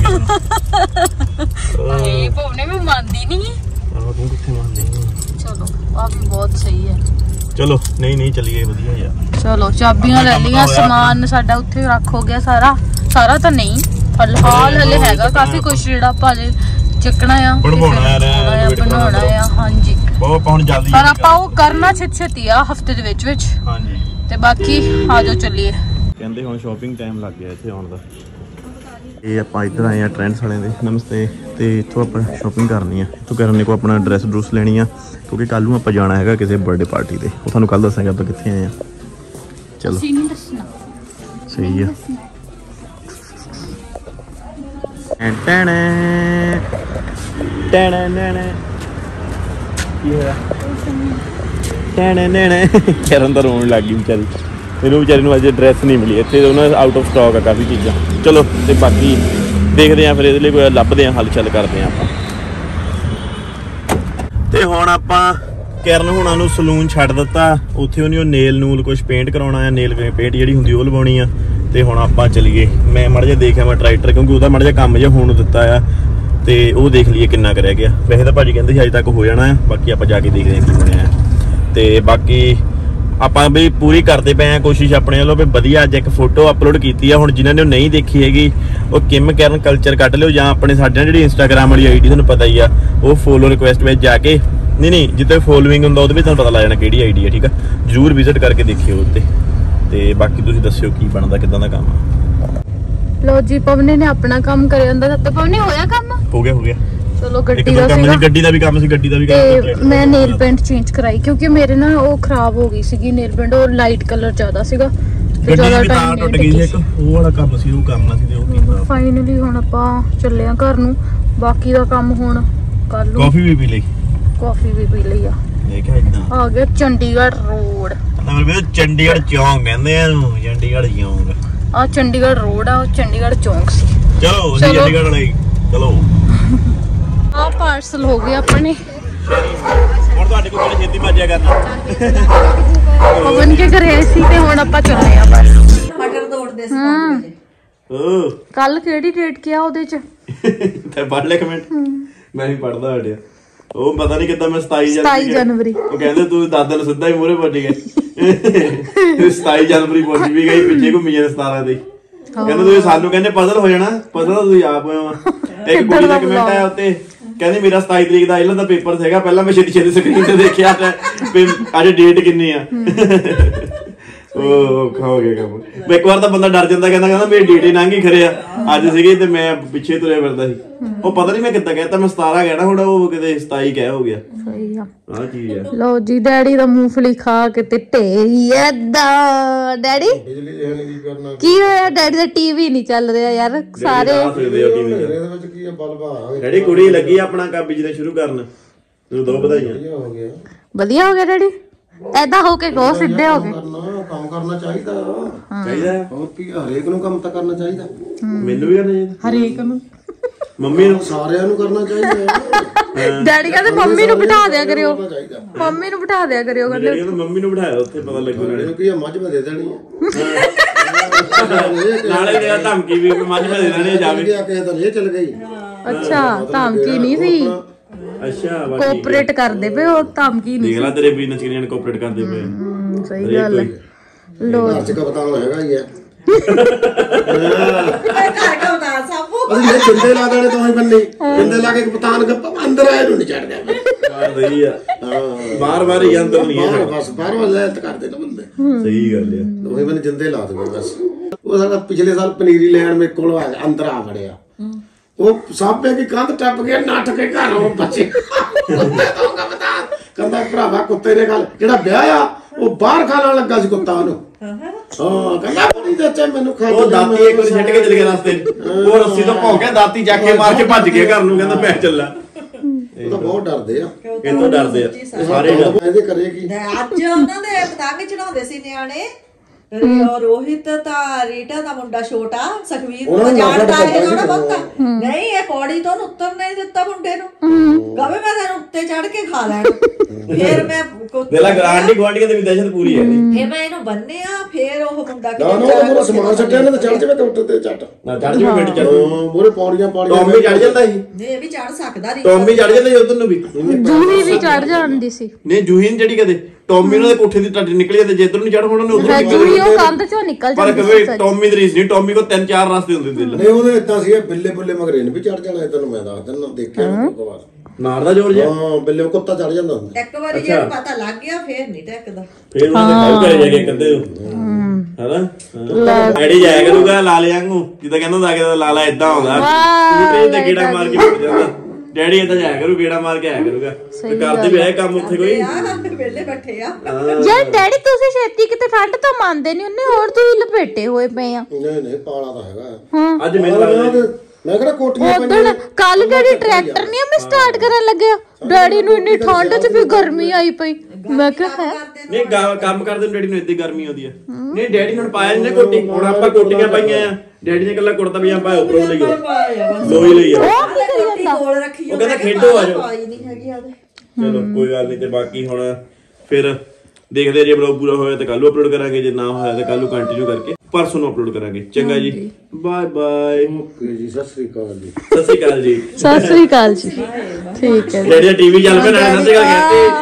ਨਹੀਂ ਭਵਨੇ ਵੀ ਮੰਨਦੀ ਨਹੀਂ ਹਾਂ ਤੂੰ ਕਿੱਥੇ ਮੰਨਦੀ ਚਲੋ ਆ ਵੀ ਬਹੁਤ ਸਹੀ ਹੈ ਚਲੋ ਨਹੀਂ ਨਹੀਂ ਚਲੀਏ ਵਧੀਆ ਯਾਰ ਚਲੋ ਚਾਬੀਆਂ ਲੈ ਲਈਆਂ ਸਮਾਨ ਸਾਡਾ ਉੱਥੇ ਰੱਖ ਹੋ ਗਿਆ ਸਾਰਾ ਸਾਰਾ ਤਾਂ ਨਹੀਂ ਫਿਲਹਾਲ ਹਲੇ ਹੈਗਾ ਕਾਫੀ ਕੁਛ ਜਿਹੜਾ ਆਪਾਂ ਚੱਕਣਾ ਆ ਬਣਾਉਣਾ ਆ ਬਣਾਉਣਾ ਆ ਹਾਂਜੀ ਬਹੁਤ ਪਹੁੰਚ ਜਲਦੀ ਪਰ ਆਪਾਂ ਉਹ ਕਰਨਾ ਛੇਤੀ ਛੇਤੀ ਆ ਹਫਤੇ ਦੇ ਵਿੱਚ ਵਿੱਚ ਹਾਂਜੀ ਤੇ ਬਾਕੀ ਆ ਜਾਓ ਚੱਲੀਏ ਕਹਿੰਦੇ ਹੁਣ ਸ਼ਾਪਿੰਗ ਟਾਈਮ ਲੱਗ ਗਿਆ ਇੱਥੇ ਆਉਣ ਦਾ ਇਹ ਆਪਾਂ ਇੱਧਰ ਆਏ ਆ ਟ੍ਰੈਂਡਸ ਵਾਲਿਆਂ ਦੇ ਨਮਸਤੇ ਤੇ ਇੱਥੋਂ ਆਪਾਂ ਸ਼ਾਪਿੰਗ ਕਰਨੀ ਆ ਇੱਥੋਂ ਕਰਨੇ ਕੋ ਆਪਣਾ ਡਰੈਸ ਡਰੂਸ ਲੈਣੀ ਆ ਕਿਉਂਕਿ ਕੱਲ ਨੂੰ ਆਪਾਂ ਜਾਣਾ ਹੈਗਾ ਕਿਸੇ ਬਰਥਡੇ ਪਾਰਟੀ ਤੇ ਉਹ ਤੁਹਾਨੂੰ ਕੱਲ ਦੱਸਾਂਗੇ ਆਪਾਂ ਕਿੱਥੇ ਆਏ ਆ ਚਲੋ ਸਹੀ ਆ ਟੈਣੇ ਟੈਣੇ ਨੈਣੇ ਕੀ ਹੋਇਆ ਟੈਣੇ ਨੈਣੇ ਕਰਨ ਤਾਂ ਰੋਣ ਲੱਗ ਗਈ ਵਿਚਾਰੀ ਇਹਨੂੰ ਵਿਚਾਰੀ ਨੂੰ ਅਜੇ ਡਰੈਸ ਨਹੀਂ ਮਿਲੀ ਇੱਥੇ ਉਹਨਾਂ ਆਊਟ ਆਫ ਸਟਾਕ ਆ ਕਾਫੀ ਚੀਜ਼ਾਂ ਚਲੋ ਤੇ ਬਾਕੀ ਦੇਖਦੇ ਆ ਫਿਰ ਇਹਦੇ ਲਈ ਕੋਈ ਲੱਭਦੇ ਆ ਹੱਲ ਚੱਲ ਕਰਦੇ ਆ ਆਪਾਂ ਤੇ ਹੁਣ ਆਪਾਂ ਕਿਰਨ ਹੁਣਾਂ ਨੂੰ ਸਲੂਨ ਛੱਡ ਦਿੱਤਾ ਉੱਥੇ ਉਹਨੇ ਉਹ ਨੇਲ ਨੂਲ ਕੁਝ ਪੇਂਟ ਕਰਾਉਣਾ ਆ ਨੇਲ ਪੇਂਟ ਜਿਹੜੀ ਹੁੰਦੀ ਉਹ ਲਵਾਉਣੀ ਆ ਤੇ ਹੁਣ ਆਪਾਂ ਚੱਲੀਏ ਮੈਂ ਮਾੜਾ ਜਿਹਾ ਦੇਖਿਆ ਮੈਂ ਟਰੈਕਟਰ ਕਿਉਂਕਿ ਉਹਦਾ ਮਾੜਾ ਜਿਹਾ ਕੰਮ ਜਿਹਾ ਹੋਣ ਦਿੱਤਾ ਆ ਤੇ ਉਹ ਦੇਖ ਲਈਏ ਕਿੰਨਾ ਕੁ ਰਹਿ ਗਿਆ ਵੈਸੇ ਤਾਂ ਭਾਜੀ ਕਹਿੰਦੇ ਸੀ ਅਜੇ ਤੱਕ ਹੋ ਜਾਣਾ ਆ ਬਾਕੀ ਆਪਾਂ ਜਾ ਕੇ ਦੇਖਦੇ ਹਾਂ ਕੀ ਬਣਿਆ ਤੇ ਬਾਕੀ ਆਪਾਂ ਵੀ ਪੂਰੀ ਕਰਦੇ ਪਏ ਆ ਕੋਸ਼ਿਸ਼ ਆਪਣੇ ਵੱਲੋਂ ਵੀ ਵਧੀਆ ਅੱਜ ਇੱਕ ਫੋਟੋ ਅਪਲੋਡ ਕੀਤੀ ਆ ਹੁਣ ਜਿਨ੍ਹਾਂ ਨੇ ਉਹ ਨਹੀਂ ਦੇਖੀ ਹੈਗੀ ਉਹ ਕਿਮ ਕਰਨ ਕਲਚਰ ਕੱਢ ਲਿਓ ਜਾਂ ਆਪਣੇ ਸਾਡੇ ਜਿਹੜੀ ਇੰਸਟਾਗ੍ਰਾਮ ਵਾਲੀ ਆਈਡੀ ਤੁਹਾਨੂੰ ਪਤਾ ਹੀ ਆ ਉਹ ਫੋਲੋ ਰਿਕੁਐਸਟ ਵਿੱਚ ਜਾ ਕੇ ਨਹੀਂ ਨਹੀਂ ਜਿੱਥੇ ਫੋਲੋਇੰਗ ਹੁੰਦਾ ਉਹਦੇ ਵਿੱਚ ਤੁਹਾਨੂੰ ਪਤਾ ਲੱਗ ਜਾਣਾ ਕਿਹੜੀ ਆਈਡੀ ਆ ਠੀਕ ਆ ਜ਼ਰੂਰ ਵਿਜ਼ਿਟ ਕਰਕੇ ਦੇਖਿਓ ਉੱਤੇ ਤੇ ਬਾਕੀ ਤੁਸੀਂ ਦੱਸਿਓ ਕੀ ਬਣਦਾ ਕਿਦਾਂ ਦਾ ਕੰਮ ਆ ਲੋ ਜੀ ਪਵਨੇ ਨੇ ਆਪਣਾ ਕੰਮ ਕਰਿਆ ਹੁੰਦਾ ਤਾਂ ਪਵਨੇ ਹੋਇਆ ਕੰਮ ਹੋ ਗਿਆ ਹੋ ਗਿਆ ਚਲੋ ਗੱਡੀ ਦਾ ਸੀਗਾ ਗੱਡੀ ਦਾ ਵੀ ਕੰਮ ਸੀ ਗੱਡੀ ਦਾ ਵੀ ਕੰਮ ਮੈਂ ਨੇਲ ਪੇਂਟ ਚੇਂਜ ਕਰਾਈ ਕਿਉਂਕਿ ਮੇਰੇ ਨਾ ਉਹ ਖਰਾਬ ਹੋ ਗਈ ਸੀਗੀ ਨੇਲ ਪੇਂਟ ਉਹ ਲਾਈਟ ਕਲਰ ਜ਼ਿਆਦਾ ਸੀਗਾ ਤੇ ਜ਼ਿਆਦਾ ਟਾਈਮ ਟੁੱਟ ਗਈ ਸੀ ਇੱਕ ਉਹ ਵਾਲਾ ਕੰਮ ਸੀ ਉਹ ਕਰਨਾ ਸੀ ਤੇ ਉਹ ਕੀਤਾ ਫਾਈਨਲੀ ਹੁਣ ਆਪਾਂ ਚੱਲੇ ਆ ਘਰ ਨੂੰ ਬਾਕੀ ਦਾ ਕੰਮ ਹੁਣ ਕਰ ਲੂ ਕਾਫੀ ਵੀ ਪੀ ਲਈ ਕਾਫੀ ਵੀ ਪੀ ਲਈ ਆ ਇਹ ਕਿਹਾ ਇਦਾਂ ਆ ਗਿਆ ਚੰਡੀਗੜ੍ਹ ਰੋਡ ਮਤਲਬ ਵੀ ਚੰਡੀਗੜ੍ਹ ਚੌਂਕ ਕਹਿੰਦੇ ਆ ਇਹਨੂੰ ਚੰਡੀਗੜ੍ਹ ਚੌਂਕ ਆ ਚੰਡੀਗੜ੍ਹ ਰੋਡ ਆ ਉਹ ਚੰਡੀਗੜ੍ਹ ਚੌਂਕ ਸੀ ਚਲੋ ਅਸੀਂ ਚੰਡੀਗੜ੍ਹ ਵਾਲੇ ਚਲੋ ਆ ਪਾਰਸਲ ਹੋ ਗਿਆ ਆਪਣੇ ਹੁਣ ਤੁਹਾਡੇ ਕੋਲ ਕਿਹੜੀ ਛੇਤੀ ਭੱਜਿਆ ਕਰਨਾ ਪਵਨ ਕੇ ਘਰੇ ਸੀ ਤੇ ਹੁਣ ਆਪਾਂ ਚੱਲੇ ਆ ਬਸ ਮਟਰ ਤੋੜਦੇ ਸੀ ਹਾਂ ਓ ਕੱਲ ਕਿਹੜੀ ਡੇਟ ਕਿਹਾ ਉਹਦੇ ਚ ਤੇ ਪੜ੍ਹ ਲੈ ਕਮੈਂਟ ਮੈਂ ਵੀ ਪੜ੍ਹਦਾ ਹਟਿਆ ਉਹ ਪਤਾ ਨਹੀਂ ਕਿੱਦਾਂ ਮੈਂ ਸਤਾਈ ਜਨਵਰੀ ਉਹ ਕਹਿੰਦੇ ਤੂੰ ਦਾਦਾ ਨੂੰ ਸਿੱਧਾ ਹੀ ਮੂਹਰੇ ਪਹੁੰਚ ਗਿਆ ਸਤਾਈ ਜਨਵਰੀ ਪਹੁੰਚ ਵੀ ਗਈ ਪਿੱਛੇ ਘੁੰਮੀ ਜਾਂਦੇ ਸਤਾਰਾਂ ਦੇ ਕਹਿੰਦੇ ਤੁਸੀਂ ਸਾਨੂੰ ਕਹਿੰਦੇ ਪਜ਼ਲ ਹੋ ਜਾਣਾ ਪਜ਼ਲ ਤੁਸੀਂ ਆਪ ਹੋਇਆ ਵਾ ਇੱਕ ਕੁੜੀ ਦਾ ਕਮੈਂਟ ਆਇਆ ਉੱਤੇ ਕਹਿੰਦੇ ਮੇਰਾ ਸਤਾਈ ਤਰੀਕ ਦਾ ਆਇਲੈਂਡ ਦਾ ਪੇਪਰ ਸੀਗਾ ਪਹਿਲਾਂ ਮੈਂ ਛੇਤੀ ਛੇਤੀ ਸਕਰੀਨ ਤੇ ਦੇਖਿਆ ਤੇ ਅੱਜ ਡੇਟ ਕਿੰਨੀ ਆ ਉਹ ਖਾ ਗਿਆ ਕੰਮ ਇੱਕ ਵਾਰ ਤਾਂ ਬੰਦਾ ਡਰ ਜਾਂਦਾ ਕਹਿੰਦਾ ਕਹਿੰਦਾ ਮੇਰੀ ਡੇਟ ਹੀ ਲੰਘ ਹੀ ਖਰੇ ਆ ਅੱਜ ਸੀਗੀ ਤੇ ਮੈਂ ਪਿੱਛੇ ਤੁਰਿਆ ਫਿਰਦਾ ਸੀ ਉਹ ਪਤਾ ਨਹੀਂ ਮੈਂ ਕਿੱਦਾਂ ਕਹਿਤਾ ਮੈਂ ਸਤਾਰਾਂ ਕਹਿਣਾ ਹੁਣ ਉਹ ਕਿਤੇ ਸਤਾਈ ਕਹਿ ਹੋ ਗਿਆ ਸਹੀ ਆ ਆਹ ਚੀਜ਼ ਆ ਲੋ ਜੀ ਡੈਡੀ ਦਾ ਮੂੰਗਫਲੀ ਖਾ ਕੇ ਤੇ ਢੇਰੀ ਏਦਾਂ ਡੈਡੀ ਕੀ ਹੋਇਆ ਡੈਡੀ ਦਾ ਟੀਵੀ ਨਹੀਂ ਚੱਲ ਰਿਹਾ ਯਾਰ ਸਾਰੇ ਡੈਡੀ ਕੁੜੀ ਲੱਗੀ ਆਪਣਾ ਕੰਮ ਬਿਜ਼ਨਸ ਸ਼ੁਰੂ ਕਰਨ ਤੈਨੂੰ ਦੋ ਵਧਾਈਆਂ ਵਧੀਆ ਹੋ ਗਿਆ ਡੈਡੀ ਐਦਾਂ ਹੋ ਕੇ ਕਹੋ ਸਿੱਧੇ ਹੋ ਕੇ ਕੰਮ ਕਰਨਾ ਚਾਹੀਦਾ ਚਾਹੀਦਾ ਹੋਰ ਕੀ ਹਰੇਕ ਨੂੰ ਕੰਮ ਤਾਂ ਕਰਨਾ ਚਾਹੀਦਾ ਮੈਨੂੰ ਵੀ ਕਰਨਾ ਚਾਹੀਦਾ ਹਰੇਕ ਨੂੰ ਮੰਮੀ ਨੂੰ ਸਾਰਿਆਂ ਨੂੰ ਕਰਨਾ ਚਾਹੀਦਾ ਡੈਡੀ ਕਹਿੰਦੇ ਮੰਮੀ ਨੂੰ ਬਿਠਾ ਦਿਆ ਕਰਿਓ ਮੰਮੀ ਨੂੰ ਬਿਠਾ ਦਿਆ ਕਰਿਓ ਕਹਿੰਦੇ ਮੰਮੀ ਨੂੰ ਬਿਠਾਇਆ ਉੱਥੇ ਪਤਾ ਲੱਗੂ ਨਾਲੇ ਕੀ ਮੱਝ ਮੈਂ ਦੇ ਦੇਣੀ ਨਾਲੇ ਦੇ ਧਮਕੀ ਵੀ ਮੱਝ ਮੈਂ ਦੇ ਦੇਣੀ ਜਾਵੇ ਕਿਸੇ ਤਾਂ ਇਹ ਚੱਲ ਗਈ ਅੱਛਾ ਧਮਕੀ ਨਹੀਂ ਸੀ ਅੱਛਾ ਕੋਆਪਰੇਟ ਕਰਦੇ ਪਏ ਉਹ ਧਮਕੀ ਨਹੀਂ ਦੇਖ ਲੈ ਤੇਰੇ ਬਿਜ਼ਨਸ ਕਿਹਨਾਂ ਨੇ ਕੋਆਪਰੇਟ ਕਰਦੇ ਪਏ ਸਹੀ ਗੱਲ ਹੈ ਲੋ ਅੱਜ ਕਪਤਾਨ ਹੈਗਾ ਹੀ ਹੈ ਘਰ ਕਾ ਬਤਾ ਸਭ ਅਸੀਂ ਇਹ ਜਿੰਦੇ ਲਾ ਦੇਣੇ ਤੋਂ ਹੀ ਬੰਨੀ ਜਿੰਦੇ ਲਾ ਕੇ ਕਪਤਾਨ ਅੰਦਰ ਆਏ ਨੂੰ ਨਹੀਂ ਚੜਦਾ ਬਾਹਰ ਸਹੀ ਆ ਹਾਂ ਬਾਰ ਬਾਰ ਹੀ ਅੰਦਰ ਨਹੀਂ ਹੈ ਬਸ ਬਾਹਰ ਵਾਲੇ ਤੇ ਕਰਦੇ ਨੇ ਬੰਦੇ ਸਹੀ ਗੱਲ ਆ ਉਹੀ ਬੰਦੇ ਜਿੰਦੇ ਲਾ ਦੇ ਬਸ ਉਹ ਸਾਡਾ ਪਿਛਲੇ ਸਾਲ ਪਨੀਰੀ ਲੈਣ ਮੇਰੇ ਕੋਲ ਅੰਦਰ ਆ ਵੜਿਆ ਉਹ ਸਾਹਮਣੇ ਕੀ ਕੰਧ ਟੱਪ ਗਿਆ ਨੱਠ ਕੇ ਘਰ ਉਹ ਬੱਚੇ ਕਹਿੰਦਾ ਭਰਾਵਾ ਕੁੱਤੇ ਨੇ ਗੱਲ ਜਿਹੜਾ ਵਿਆਹ ਆ ਉਹ ਬਾਹਰ ਖਾਣ ਲੱਗਾ ਸੀ ਕੁੱਤਾ ਉਹਨੂੰ ਹਾਂ ਕਹਿੰਦਾ ਪੂਰੀ ਦੱਚੇ ਮੈਨੂੰ ਖਾ ਉਹ ਦਾਤੀ ਇੱਕ ਵਾਰ ਛੱਡ ਕੇ ਚਲੇ ਗਿਆ ਰਸਤੇ ਉਹ ਰੱਸੀ ਤੋਂ ਭੌਂਕਿਆ ਦਾਤੀ ਚੱਕ ਕੇ ਮਾਰ ਕੇ ਭੱਜ ਗਿਆ ਘਰ ਨੂੰ ਕਹਿੰਦਾ ਮੈਂ ਚੱਲਾ ਉਹ ਤਾਂ ਬਹੁਤ ਡਰਦੇ ਆ ਇਹ ਤੋਂ ਡਰਦੇ ਆ ਸਾਰੇ ਡਰਦੇ ਇਹਦੇ ਕਰੇਗੀ ਅੱਜ ਉਹਨਾਂ ਦੇ ਪਤੰਗ ਚੜਾਉਂਦੇ ਸੀ ਨਿਆਣੇ ਰੋਹਿਤ ਤਾਂ ਰੀਟਾ ਦਾ ਮੁੰਡਾ ਛੋਟਾ ਸੁਖਵੀਰ ਨੂੰ ਜਾਣਦਾ ਹੈ ਥੋੜਾ ਬਹੁਤਾ ਨਹੀਂ ਇਹ ਪੌੜੀ ਤੋਂ ਉੱਤਰ ਨਹੀਂ ਦਿੱਤਾ ਮੁੰਡੇ ਨੂੰ ਕਹੇ ਮੈਂ ਤੈਨੂੰ ਉੱਤੇ ਚੜ ਕੇ ਖਾ ਲੈਣਾ ਫੇਰ ਮੈਂ ਦੇਲਾ ਗਰਾਂਡੀ ਗਵਾਂਡੀਆਂ ਦੀ ਵੀ ਦਹਿਸ਼ਤ ਪੂਰੀ ਹੈ ਫੇਰ ਮੈਂ ਇਹਨੂੰ ਬੰਨਿਆ ਫੇਰ ਉਹ ਮੁੰਡਾ ਨਾ ਨਾ ਉਹ ਸਮਾਨ ਸੱਟਿਆ ਨੇ ਤੇ ਚੜ ਜਵੇ ਕਾਊਂਟਰ ਤੇ ਚੱਟ ਨਾ ਚੜ ਜਵੇ ਮਿੰਟ ਚੱਲ ਮੋਰੇ ਪੌੜੀਆਂ ਪਾੜੀਆਂ ਟੌਮੀ ਚੜ ਜਾਂਦਾ ਸੀ ਨਹੀਂ ਇਹ ਵੀ ਚੜ ਸਕਦਾ ਨਹੀਂ ਟੌਮੀ ਚੜ ਜਾਂਦਾ ਸੀ ਉਧਰ ਨੂੰ ਵੀ ਜੂਹੀ ਵੀ ਚੜ ਜਾਂਦੀ ਸੀ ਨਹੀਂ ਜੂਹੀਨ ਜਿਹੜੀ ਕਦੇ ਟੌਮੀ ਉਹਨਾਂ ਦੇ ਕੋਠੇ ਦੀ ਟੱਟੀ ਨਿਕਲੀ ਜਾਂਦੇ ਜੇ ਇਧਰ ਨੂੰ ਚੜ ਹੋਣਾ ਨੇ ਉਧਰ ਨੂੰ ਜੂਹੀ ਉਹ ਕੰਧ ਚੋਂ ਨਿਕਲ ਪਰ ਜਾਂਦੀ ਕਵੇ ਟੌਮੀ ਦੀ ਰੀਸ ਨਹੀਂ ਟੌਮੀ ਕੋ ਤਿੰਨ ਚਾਰ ਰਸਤੇ ਹੁੰਦੇ ਦਿਲ ਨਹੀਂ ਉਹਦੇ ਇਦਾਂ ਸੀ ਬਿੱਲੇ ਬੁੱਲੇ ਮਗਰੇ ਨੇ ਵੀ ਚੜ ਜਾਣਾ ਤੈਨੂੰ ਮੈਂ ਦੱਸ ਦਿੰਦਾ ਦੇਖਿਆ ਇੱਕ ਵਾਰ ਮਾਰਦਾ ਜ਼ੋਰ ਜਿਹਾ ਹਾਂ ਬਿੱਲੇ ਕੁੱਤਾ ਚੜ ਜਾਂਦਾ ਹੁੰਦਾ ਇੱਕ ਵਾਰੀ ਜੇ ਪਤਾ ਲੱਗ ਗਿਆ ਫੇਰ ਨਹੀਂ ਟੱਕਦਾ ਫੇਰ ਉਹਨਾਂ ਦੇ ਖਾਉ ਕਰੇ ਜਾ ਕੇ ਕੰਦੇ ਹਨਾ ਐਡੀ ਜਾਇਆ ਕਰੂਗਾ ਲਾਲੇ ਵਾਂਗੂ ਜਿੱਦਾਂ ਕਹਿੰਦਾ ਹੁੰਦਾ ਕਿ ਲਾਲਾ ਇਦਾਂ ਆਉਂਦਾ ਟ੍ਰੇਨ ਤੇ ਗੇੜਾ ਮਾਰ ਕੇ ਮੁੜ ਜਾਂਦਾ ਡੈਡੀ ਇਦਾਂ ਜਾਇਆ ਕਰੂ ਗੇੜਾ ਮਾਰ ਕੇ ਆਇਆ ਕਰੂਗਾ ਤੇ ਕਰਦੇ ਵੀ ਇਹ ਕੰਮ ਉੱਥੇ ਕੋਈ ਵੇਲੇ ਬੈਠੇ ਆ ਯਾਰ ਡੈਡੀ ਤੁਸੀਂ ਛੇਤੀ ਕਿਤੇ ਠੰਡ ਤਾਂ ਮੰਨਦੇ ਨਹੀਂ ਉਹਨੇ ਹੋਰ ਤੁਸੀਂ ਲਪੇਟੇ ਹੋਏ ਪਏ ਆ ਨਹੀਂ ਨਹੀਂ ਪਾਲਾ ਤਾਂ ਹੈਗਾ ਅੱਜ ਮੈਨੂੰ ਲੱਗਦਾ ਮੈਂ ਕਿਹੜਾ ਕੋਟੀਆਂ ਉਦੋਂ ਕੱਲ ਡੈਡੀ ਟਰੈਕਟਰ ਨਹੀਂ ਮੈਂ ਸਟਾਰਟ ਕਰਨ ਲੱਗਿਆ ਡੈਡੀ ਨੂੰ ਇੰਨੀ ਠੰਡ ਚ ਵੀ ਗਰਮੀ ਆਈ ਪਈ ਮੈਂ ਕਿਹਾ ਹੈ ਨਹੀਂ ਕੰਮ ਕਰਦੇ ਨੂੰ ਡੈਡੀ ਨੂੰ ਇੱਦੀ ਗਰਮੀ ਆਉਂਦੀ ਆ ਨਹੀਂ ਡੈਡੀ ਨੇ ਪਾਇਆ ਨਹੀਂ ਕੋਟੀ ਹੁਣ ਆਪਾਂ ਕੋਟੀਆਂ ਪਾਈਆਂ ਆ ਡੈਡੀ ਨੇ ਕੱਲਾ ਕੁੜਤਾ ਪਜਾਮਾ ਪਾਇਆ ਉੱਪਰੋਂ ਲਈ ਲੋਈ ਲਈ ਆ ਉਹ ਕੀ ਕਰੀ ਜਾਂਦਾ ਕੋਲ ਰੱਖੀ ਉਹ ਕਹਿੰਦਾ ਖੇਡੋ ਆ ਜਾਓ ਪਾਈ ਨਹੀਂ ਹੈਗੀ ਆਦੇ ਚਲੋ ਕੋਈ ਗੱਲ ਨਹੀਂ ਤੇ ਬਾਕੀ ਹੁਣ ਫਿਰ ਦੇਖਦੇ ਆ ਜੇ ਬਲੌਗ ਪੂਰਾ ਹੋਇਆ ਤਾਂ ਕੱਲ ਨੂੰ ਅਪਲੋਡ ਕਰਾਂਗੇ ਜੇ ਨਾ ਹੋਇਆ ਤਾਂ ਕੱਲ ਨੂੰ ਕੰਟੀਨਿਊ ਕਰਕੇ ਪਰਸੋਂ ਨੂੰ ਅਪਲੋਡ ਕਰਾਂਗੇ ਚੰਗਾ ਜੀ ਬਾਏ ਬਾਏ ਓਕੇ ਜੀ ਸਤਿ ਸ੍ਰੀ ਅਕਾਲ ਜੀ ਸਤਿ ਸ਼੍ਰੀ ਅਕਾਲ ਜੀ ਸਤਿ ਸ੍ਰੀ ਅਕਾਲ ਜੀ ਠੀਕ ਹੈ ਡੈਡੀ ਦਾ ਟੀਵੀ ਚੱਲ ਪਿਆ ਨਾ ਸੱਚੀ ਗੱਲ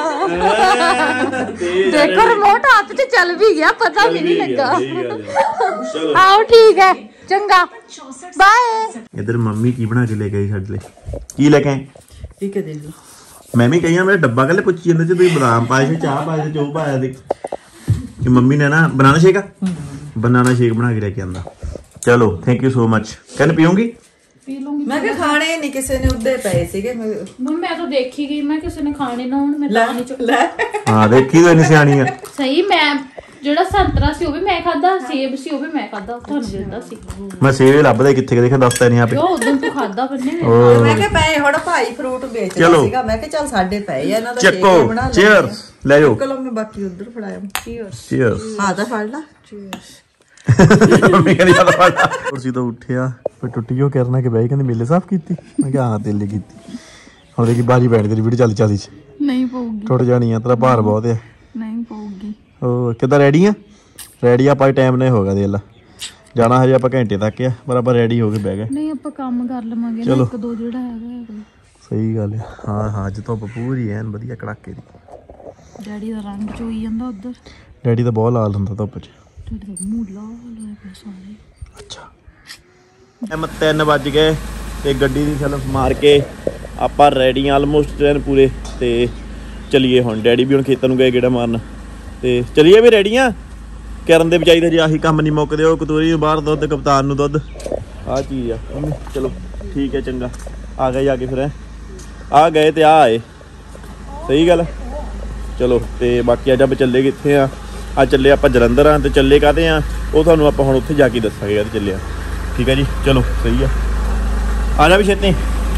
ਕਹਿੰਦੇ ਦੇਖੋ ਰਿਮੋਟ ਹੱਥ 'ਚ ਚੱਲ ਵੀ ਗਿਆ ਪਤਾ ਵੀ ਨਹੀਂ ਲੱਗਾ ਚਲੋ ਆਓ ਠੀਕ ਹੈ ਚੰਗਾ ਬਾਏ ਇਧਰ ਮੰਮੀ ਕੀ ਬਣਾ ਕੇ ਲੈ ਗਈ ਸਾਡੇ ਲਈ ਕੀ ਲੈ ਕੇ ਆਏ ਠੀਕ ਹੈ ਦੇਖ ਲਓ ਮੈਂ ਵੀ ਕਹੀਆਂ ਮੇਰਾ ਡੱਬਾ ਕੱਲੇ ਪੁੱਛੀ ਜਾਂਦੇ ਸੀ ਤੁਸੀਂ ਬਦਾਮ ਪਾਏ ਸੀ ਚਾਹ ਪਾਏ ਸੀ ਚੋ ਪਾਇਆ ਸੀ ਕਿ ਮੰਮੀ ਨੇ ਨਾ ਬਨਾਨਾ ਸ਼ੇਕ ਆ ਬਨਾਨਾ ਸ਼ੇਕ ਬਣਾ ਕੇ ਲੈ ਕੇ ਆਂਦਾ ਚਲੋ ਥੈਂਕ ਯੂ ਸੋ ਮਚ ਕਹਿੰਦੇ ਪੀਓਗੀ ਪੀ ਲੂੰਗੀ ਮੈਂ ਕਿਹਾ ਖਾਣੇ ਨਹੀਂ ਕਿਸੇ ਨੇ ਉੱਦੇ ਪਏ ਸੀਗੇ ਮੈਂ ਮੈਂ ਤਾਂ ਦੇਖੀ ਗਈ ਮੈਂ ਕਿਸੇ ਨੇ ਖਾਣੇ ਨਾ ਹੁਣ ਮੈਂ ਤਾਂ ਨਹੀਂ ਚੁੱਕ ਲੈ ਹਾਂ ਦੇਖੀ ਤਾਂ ਨਹੀਂ ਸਿਆਣੀ ਆ ਸਹੀ ਮੈਂ ਜਿਹੜਾ ਸੰਤਰਾ ਸੀ ਉਹ ਵੀ ਮੈਂ ਖਾਦਾ ਸੇਬ ਸੀ ਉਹ ਵੀ ਮੈਂ ਖਾਦਾ ਤੁਹਾਨੂੰ ਦਿੰਦਾ ਸੀ ਮੈਂ ਸੇਬ ਲੱਭਦਾ ਕਿੱਥੇ ਕਿ ਦੇਖਿਆ ਦੱਸਦਾ ਨਹੀਂ ਆਪੇ ਉਹ ਉਦੋਂ ਤੂੰ ਖਾਦਾ ਬੰਨੇ ਮੈਂ ਕਿਹਾ ਪਏ ਹੁਣ ਭਾਈ ਫਰੂਟ ਵੇਚਦਾ ਸੀਗਾ ਮੈਂ ਕਿਹਾ ਚੱਲ ਸਾਡੇ ਪਏ ਆ ਇਹਨਾਂ ਦਾ ਸ਼ੇਕ ਚੱਕੋ ਬਣਾ ਲੈ ਚੀਅਰਸ ਲੈ ਜਾਓ ਚਲੋ ਮੈਂ ਬਾਕੀ ਉਧਰ ਫੜਾਇਆ ਚੀਅਰਸ ਚੀਅਰਸ ਹਾਂ ਤਾਂ ਫੜ ਲਾ ਚੀਅਰਸ ਮੰਮੀ ਕਹਿੰਦੀ ਆ ਫੜ ਕੁਰਸੀ ਤੋਂ ਉੱਠਿਆ ਫਿਰ ਟੁੱਟੀ ਉਹ ਕਰਨਾ ਕਿ ਬਈ ਕਹਿੰਦੀ ਮੇਲੇ ਸਾਫ਼ ਕੀਤੀ ਮੈਂ ਕਿਹਾ ਹਾਂ ਤੇਲੇ ਕੀਤੀ ਹੁਣ ਦੇਖੀ ਬਾਜੀ ਬੈਠ ਤੇਰੀ ਵੀਡੀਓ ਚੱਲ ਚੱਲਦੀ ਚ ਨਹੀਂ ਪਊਗੀ ਟੁੱਟ ਜਾਣੀ ਆ ਤੇਰਾ ਭਾਰ ਬਹੁਤ ਆ ਨਹੀਂ ਪਊਗੀ ਉਹ ਕਿੱਦਾਂ ਰੈਡੀ ਆ ਰੈਡੀ ਆਪਾਂ ਟਾਈਮ ਨਹੀਂ ਹੋਗਾ ਦੇਖ ਲਾ ਜਾਣਾ ਹਜੇ ਆਪਾਂ ਘੰਟੇ ਤੱਕ ਆ ਪਰ ਆਪਾਂ ਰੈਡੀ ਹੋ ਕੇ ਬਹਿ ਗਏ ਨਹੀਂ ਆਪਾਂ ਕੰਮ ਕਰ ਲਵਾਂਗੇ ਨਾ ਇੱਕ ਦੋ ਜਿਹੜਾ ਹੈਗਾ ਸਹੀ ਗੱਲ ਆ ਹਾਂ ਹਾਂ ਅੱਜ ਧੁੱਪ ਪੂਰੀ ਐਨ ਵਧੀਆ ਕੜਾਕੇ ਦੀ ਡੈਡੀ ਦਾ ਰੰਗ ਚੋਈ ਜਾਂਦਾ ਉਧਰ ਡੈਡੀ ਤਾਂ ਬਹੁਤ ਲਾਲ ਹੁੰਦਾ ਧੁੱਪ 'ਚ ਡੈਡੀ ਦਾ ਮੂੰਹ ਲਾਲ ਹੋਇਆ ਪਿਆ ਸਾਰੇ ਅੱਛਾ ਐਮ ਤਿੰਨ ਵੱਜ ਗਏ ਤੇ ਗੱਡੀ ਦੀ ਸੈਲਫ ਮਾਰ ਕੇ ਆਪਾਂ ਰੈਡੀ ਆਲਮੋਸਟ ਐਨ ਪੂਰੇ ਤੇ ਚਲੀਏ ਹੁਣ ਡੈਡੀ ਵੀ ਹੁਣ ਖੇਤਾਂ ਨੂੰ ਗਏ ਗੇੜਾ ਮਾਰਨ ਤੇ ਚਲੀਏ ਵੀ ਰੈਡੀ ਆ ਕਰਨ ਦੇ ਵਿਚਾਈ ਦਾ ਜੇ ਆਹੀ ਕੰਮ ਨਹੀਂ ਮੁੱਕਦੇ ਉਹ ਕਤੂਰੀ ਨੂੰ ਬਾਹਰ ਦੁੱਧ ਕਪਤਾਨ ਨੂੰ ਦੁੱਧ ਆਹ ਚੀਜ਼ ਆ ਚਲੋ ਠੀਕ ਹੈ ਚੰਗਾ ਆ ਗਏ ਜਾ ਕੇ ਫਿਰ ਆ ਗਏ ਤੇ ਆ ਆਏ ਸਹੀ ਗੱਲ ਚਲੋ ਤੇ ਬਾਕੀ ਅੱਜ ਆਪਾਂ ਚੱਲੇ ਕਿੱਥੇ ਆ ਆ ਚੱਲੇ ਆਪਾਂ ਜਲੰਧਰ ਆ ਤੇ ਚੱਲੇ ਕਾਹਦੇ ਆ ਉਹ ਤੁਹਾਨੂੰ ਆਪਾਂ ਹੁਣ ਉੱਥੇ ਜਾ ਕੇ ਦੱਸਾਂਗੇ ਯਾਰ ਚੱਲੇ ਆ ਠੀਕ ਹੈ ਜੀ ਚਲੋ ਸਹੀ ਆ ਆ ਜਾ ਵੀ ਛੇਤੀ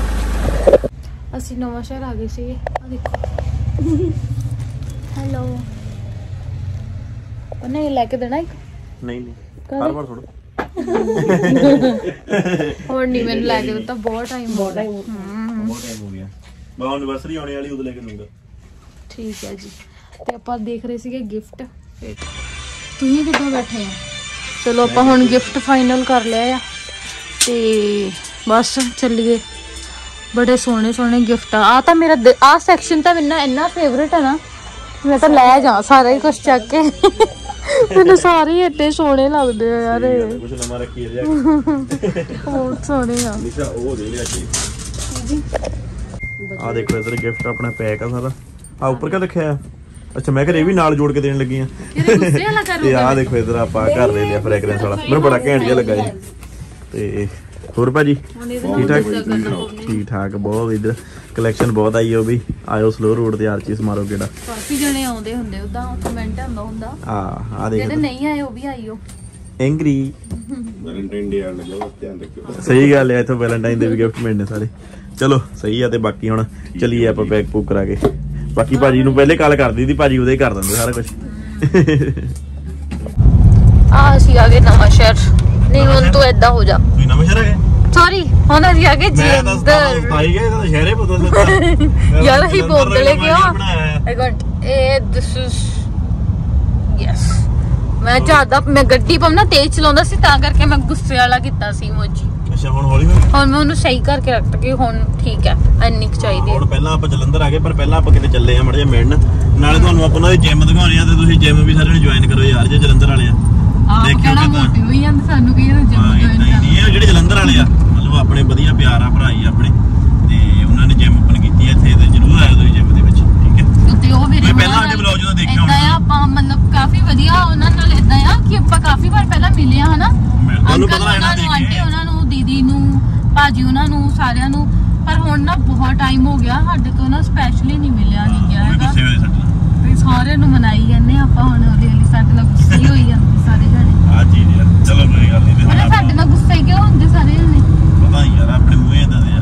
ਅਸੀਂ ਨਵਾਂ ਸ਼ਹਿਰ ਆ ਗਏ ਸੀ ਆ ਦੇਖੋ ਹੈਲੋ ਉਹਨੇ ਲੈ ਕੇ ਦੇਣਾ ਇੱਕ ਨਹੀਂ ਨਹੀਂ ਹਰ ਵਾਰ ਥੋੜਾ ਹੋਰ ਨਹੀਂ ਮੈਨੂੰ ਲੈ ਕੇ ਦਿੱਤਾ ਬਹੁਤ ਟਾਈਮ ਹੋ ਗਿਆ ਬਹੁਤ ਟਾਈਮ ਹੋ ਗਿਆ ਮੈਂ ਐਨਵਰਸਰੀ ਆਉਣੇ ਵਾਲੀ ਉਦੋਂ ਲੈ ਕੇ ਦੂੰਗਾ ਠੀਕ ਹੈ ਜੀ ਤੇ ਆਪਾਂ ਦੇਖ ਰਹੇ ਸੀਗੇ ਗਿਫਟ ਤੁਸੀਂ ਕਿੱਦਾਂ ਬੈਠੇ ਆ ਚਲੋ ਆਪਾਂ ਹੁਣ ਗਿਫਟ ਫਾਈਨਲ ਕਰ ਲਿਆ ਆ ਤੇ ਬਸ ਚੱਲੀਏ ਬੜੇ ਸੋਹਣੇ ਸੋਹਣੇ ਗਿਫਟ ਆ ਤਾਂ ਮੇਰਾ ਆ ਸੈਕਸ਼ਨ ਤਾਂ ਮੈਨੂੰ ਇੰਨਾ ਫੇਵਰੇਟ ਹੈ ਨਾ ਮੈਂ ਤਾਂ ਲੈ ਜਾ ਸਾਰਾ ਹੀ ਕੁਝ ਚੱਕ ਕੇ ਮੈਨੂੰ ਸਾਰੇ ਏਡੇ ਸੋਹਣੇ ਲੱਗਦੇ ਆ ਯਾਰ ਕੁਝ ਨਵਾਂ ਰੱਖੀ ਜਾ ਬਹੁਤ ਸੋਹਣੇ ਆ ਨਿਸ਼ਾ ਉਹ ਦੇ ਲਿਆ ਜੀ ਆ ਦੇਖੋ ਇਧਰ ਗਿਫਟ ਆਪਣਾ ਪੈਕ ਆ ਸਾਰਾ ਆ ਉੱਪਰ ਕਿਆ ਲਿਖਿਆ ਆ ਅੱਛਾ ਮੈਂ ਕਿਹਾ ਇਹ ਵੀ ਨਾਲ ਜੋੜ ਕੇ ਦੇਣ ਲੱਗੀ ਆ ਕਿਹਦੇ ਗੁੱਸੇ ਵਾਲਾ ਕਰੂਗਾ ਤੇ ਆ ਦੇਖੋ ਇਧਰ ਆਪਾਂ ਘਰ ਲੈ ਲਿਆ ਫ੍ਰੈਗਰੈਂਸ ਵਾਲਾ ਮੈਨੂੰ ਬੜਾ ਘੈਂਟ ਜਿਹਾ ਲੱਗਾ ਜੀ ਤੇ ਹੋਰ ਭਾਜੀ ਠੀਕ ਠਾਕ ਠੀਕ ਠਾਕ ਬਹੁਤ ਇਧਰ ਕਲੈਕਸ਼ਨ ਬਹੁਤ ਆਈ ਉਹ ਵੀ ਆਇਓ ਸਲੋ ਰੋਡ ਤੇ ਆਰਚੀ ਸਮਾਰੋ ਕਿਹੜਾ ਕਾਫੀ ਜਣੇ ਆਉਂਦੇ ਹੁੰਦੇ ਉਦਾਂ ਕਮੈਂਟ ਆਉਂਦਾ ਹੁੰਦਾ ਆ ਆ ਦੇਖ ਜਿਹੜੇ ਨਹੀਂ ਆਏ ਉਹ ਵੀ ਆਈਓ ਐਂਗਰੀ ਵੈਲੈਂਟਾਈਨ ਡੇ ਆਣ ਲੱਗਾ ਧਿਆਨ ਰੱਖਿਓ ਸਹੀ ਗੱਲ ਹੈ ਇਥੋਂ ਵੈਲੈਂਟਾਈਨ ਦੇ ਵੀ ਗਿਫਟ ਮਿਲਣੇ ਸਾਰੇ ਚਲੋ ਸਹੀ ਆ ਤੇ ਬਾਕੀ ਹੁਣ ਚਲੀਏ ਆਪਾਂ ਪੈਕ ਪੂਕ ਕਰਾ ਕੇ ਬਾਕੀ ਭਾਜੀ ਨੂੰ ਪਹਿਲੇ ਕਾਲ ਕਰਦੀ ਸੀ ਭਾਜੀ ਉਹਦੇ ਹੀ ਕਰ ਦਿੰਦੇ ਸਾਰਾ ਕੁਝ ਆ ਅਸੀਂ ਆ ਗਏ ਨਵਾਂ ਸ਼ਹਿਰ ਨਹੀਂ ਹੁਣ ਤੂੰ ਏਦਾਂ ਹੋ ਜਾ ਤੁਸੀਂ ਨਵਾਂ ਸ਼ਹਿਰ ਆ ਗਏ ਸੌਰੀ ਹੁਣ ਅਸੀਂ ਆ ਗਏ ਮੈਂ ਤਾਂ ਜਲੰਧਰ ਆਈ ਗਏ ਤਾਂ ਸ਼ਹਿਰੇ ਬਦਲ ਦਿੱਤਾ ਯਾਰ ਅਸੀਂ ਬੋਤਲੇ ਕਿਉਂ ਇੱਕ ਮਿੰਟ ਇਹ ਦਿਸ ਇਜ਼ ਯੈਸ ਮੈਂ ਜ਼ਿਆਦਾ ਮੈਂ ਗੱਡੀ ਪਰ ਨਾ ਤੇਜ਼ ਚਲਾਉਂਦਾ ਸੀ ਤਾਂ ਕਰਕੇ ਮੈਂ ਗੁੱਸੇ ਵਾਲਾ ਕੀਤਾ ਸੀ ਮੋਜੀ ਅੱਛਾ ਹੁਣ ਹੌਲੀ ਹੌਲੀ ਹੁਣ ਮੈਂ ਉਹਨੂੰ ਸਹੀ ਕਰਕੇ ਰੱਖਤਾ ਕਿ ਹੁਣ ਠੀਕ ਹੈ ਇੰਨੀ ਕੁ ਚਾਹੀਦੀ ਹੈ ਹੁਣ ਪਹਿਲਾਂ ਆਪਾਂ ਜਲੰਧਰ ਆ ਗਏ ਪਰ ਪਹਿਲਾਂ ਆਪਾਂ ਕਿਤੇ ਚੱਲੇ ਆ ਮੜ ਜਾ ਮਿਲਣ ਨਾਲੇ ਤੁਹਾਨੂੰ ਆਪਾਂ ਉਹਨਾਂ ਦੀ ਜਿਮ ਦਿਖਾਉਣੀ ਆ ਤੇ ਤੁਸੀਂ ਜਿਮ ਵੀ ਸਾਰਿਆਂ ਨੂੰ ਜੁਆਇਨ ਕਰੋ ਯਾਰ ਜੇ ਜਲੰਧਰ ਵਾਲੇ ਆ ਆਪ ਕਿਹੜਾ ਮੋਟੇ ਹੋਈ ਜਾਂਦੇ ਸਾਨੂੰ ਕੀ ਜਿਮ ਜੁਆਇਨ ਨਹੀਂ ਇਹ ਜਿਹੜੇ ਜਲੰਧਰ ਵਾਲੇ ਆ ਮਤਲਬ ਆਪਣੇ ਵਧੀਆ ਪਿਆਰ ਆ ਭਰਾਈ ਆਪਣੇ ਤੇ ਉਹਨਾਂ ਨੇ ਜਿਮ ਓਪਨ ਕੀਤੀ ਹੈ ਇੱਥੇ ਤੇ ਜ਼ਰੂਰ ਆਇਓ ਤੁਸੀਂ ਜਿਮ ਦੇ ਵਿੱਚ ਠੀਕ ਹੈ ਤੇ ਉਹ ਵੀਰੇ ਪਹਿਲਾਂ ਸਾਡੇ ਵਲੌਗ ਜਦੋਂ ਦੇਖਿਆ ਹੋਣਾ ਇਦਾਂ ਆਪਾਂ ਮਤਲਬ ਕਾਫੀ ਵਧੀਆ ਉਹਨਾਂ ਨਾਲ ਇਦਾਂ ਆ ਕਿ ਆਪਾਂ ਕਾਫੀ ਵਾਰ ਪਹਿਲਾਂ ਮਿਲੇ ਆ ਹਨਾ ਤੁਹਾਨੂੰ ਪਤਾ ਹੈ ਨਾ ਆਂਟੀ ਉਹਨਾਂ ਨੂੰ ਦੀਦੀ ਨੂੰ ਭਾਜੀ ਉਹਨਾਂ ਨੂੰ ਸਾਰਿਆਂ ਨੂੰ ਪਰ ਹੁਣ ਨਾ ਬਹੁਤ ਟਾਈਮ ਹੋ ਗਿਆ ਸਾਡੇ ਤੋਂ ਨਾ ਸਪੈਸ਼ਲੀ ਨਹੀਂ ਮਿਲਿਆ ਨਹੀਂ ਗਿਆ ਹੈਗਾ ਤੇ ਸਾਰਿਆਂ ਨੂੰ ਮਨਾਈ ਜਾਂਦੇ ਆਪਾਂ ਹੁਣ ਹੌਲੀ ਹੌਲੀ ਸਾਡੇ ਨਾਲ ਗੁੱਸੇ ਹੀ ਹੋਈ ਜਾਂਦੇ ਸਾਰੇ ਜਣੇ ਆ ਚੀਜ਼ ਆ ਚਲੋ ਕੋਈ ਗੱਲ ਨਹੀਂ ਸਾਡੇ ਨਾਲ ਗੁੱਸੇ ਕਿਉਂ ਹੁੰਦੇ ਸਾਰੇ ਜਣੇ ਪਤਾ ਯਾਰ ਆਪਣੇ ਮੂੰਹ ਇਦਾਂ ਦੇ ਆ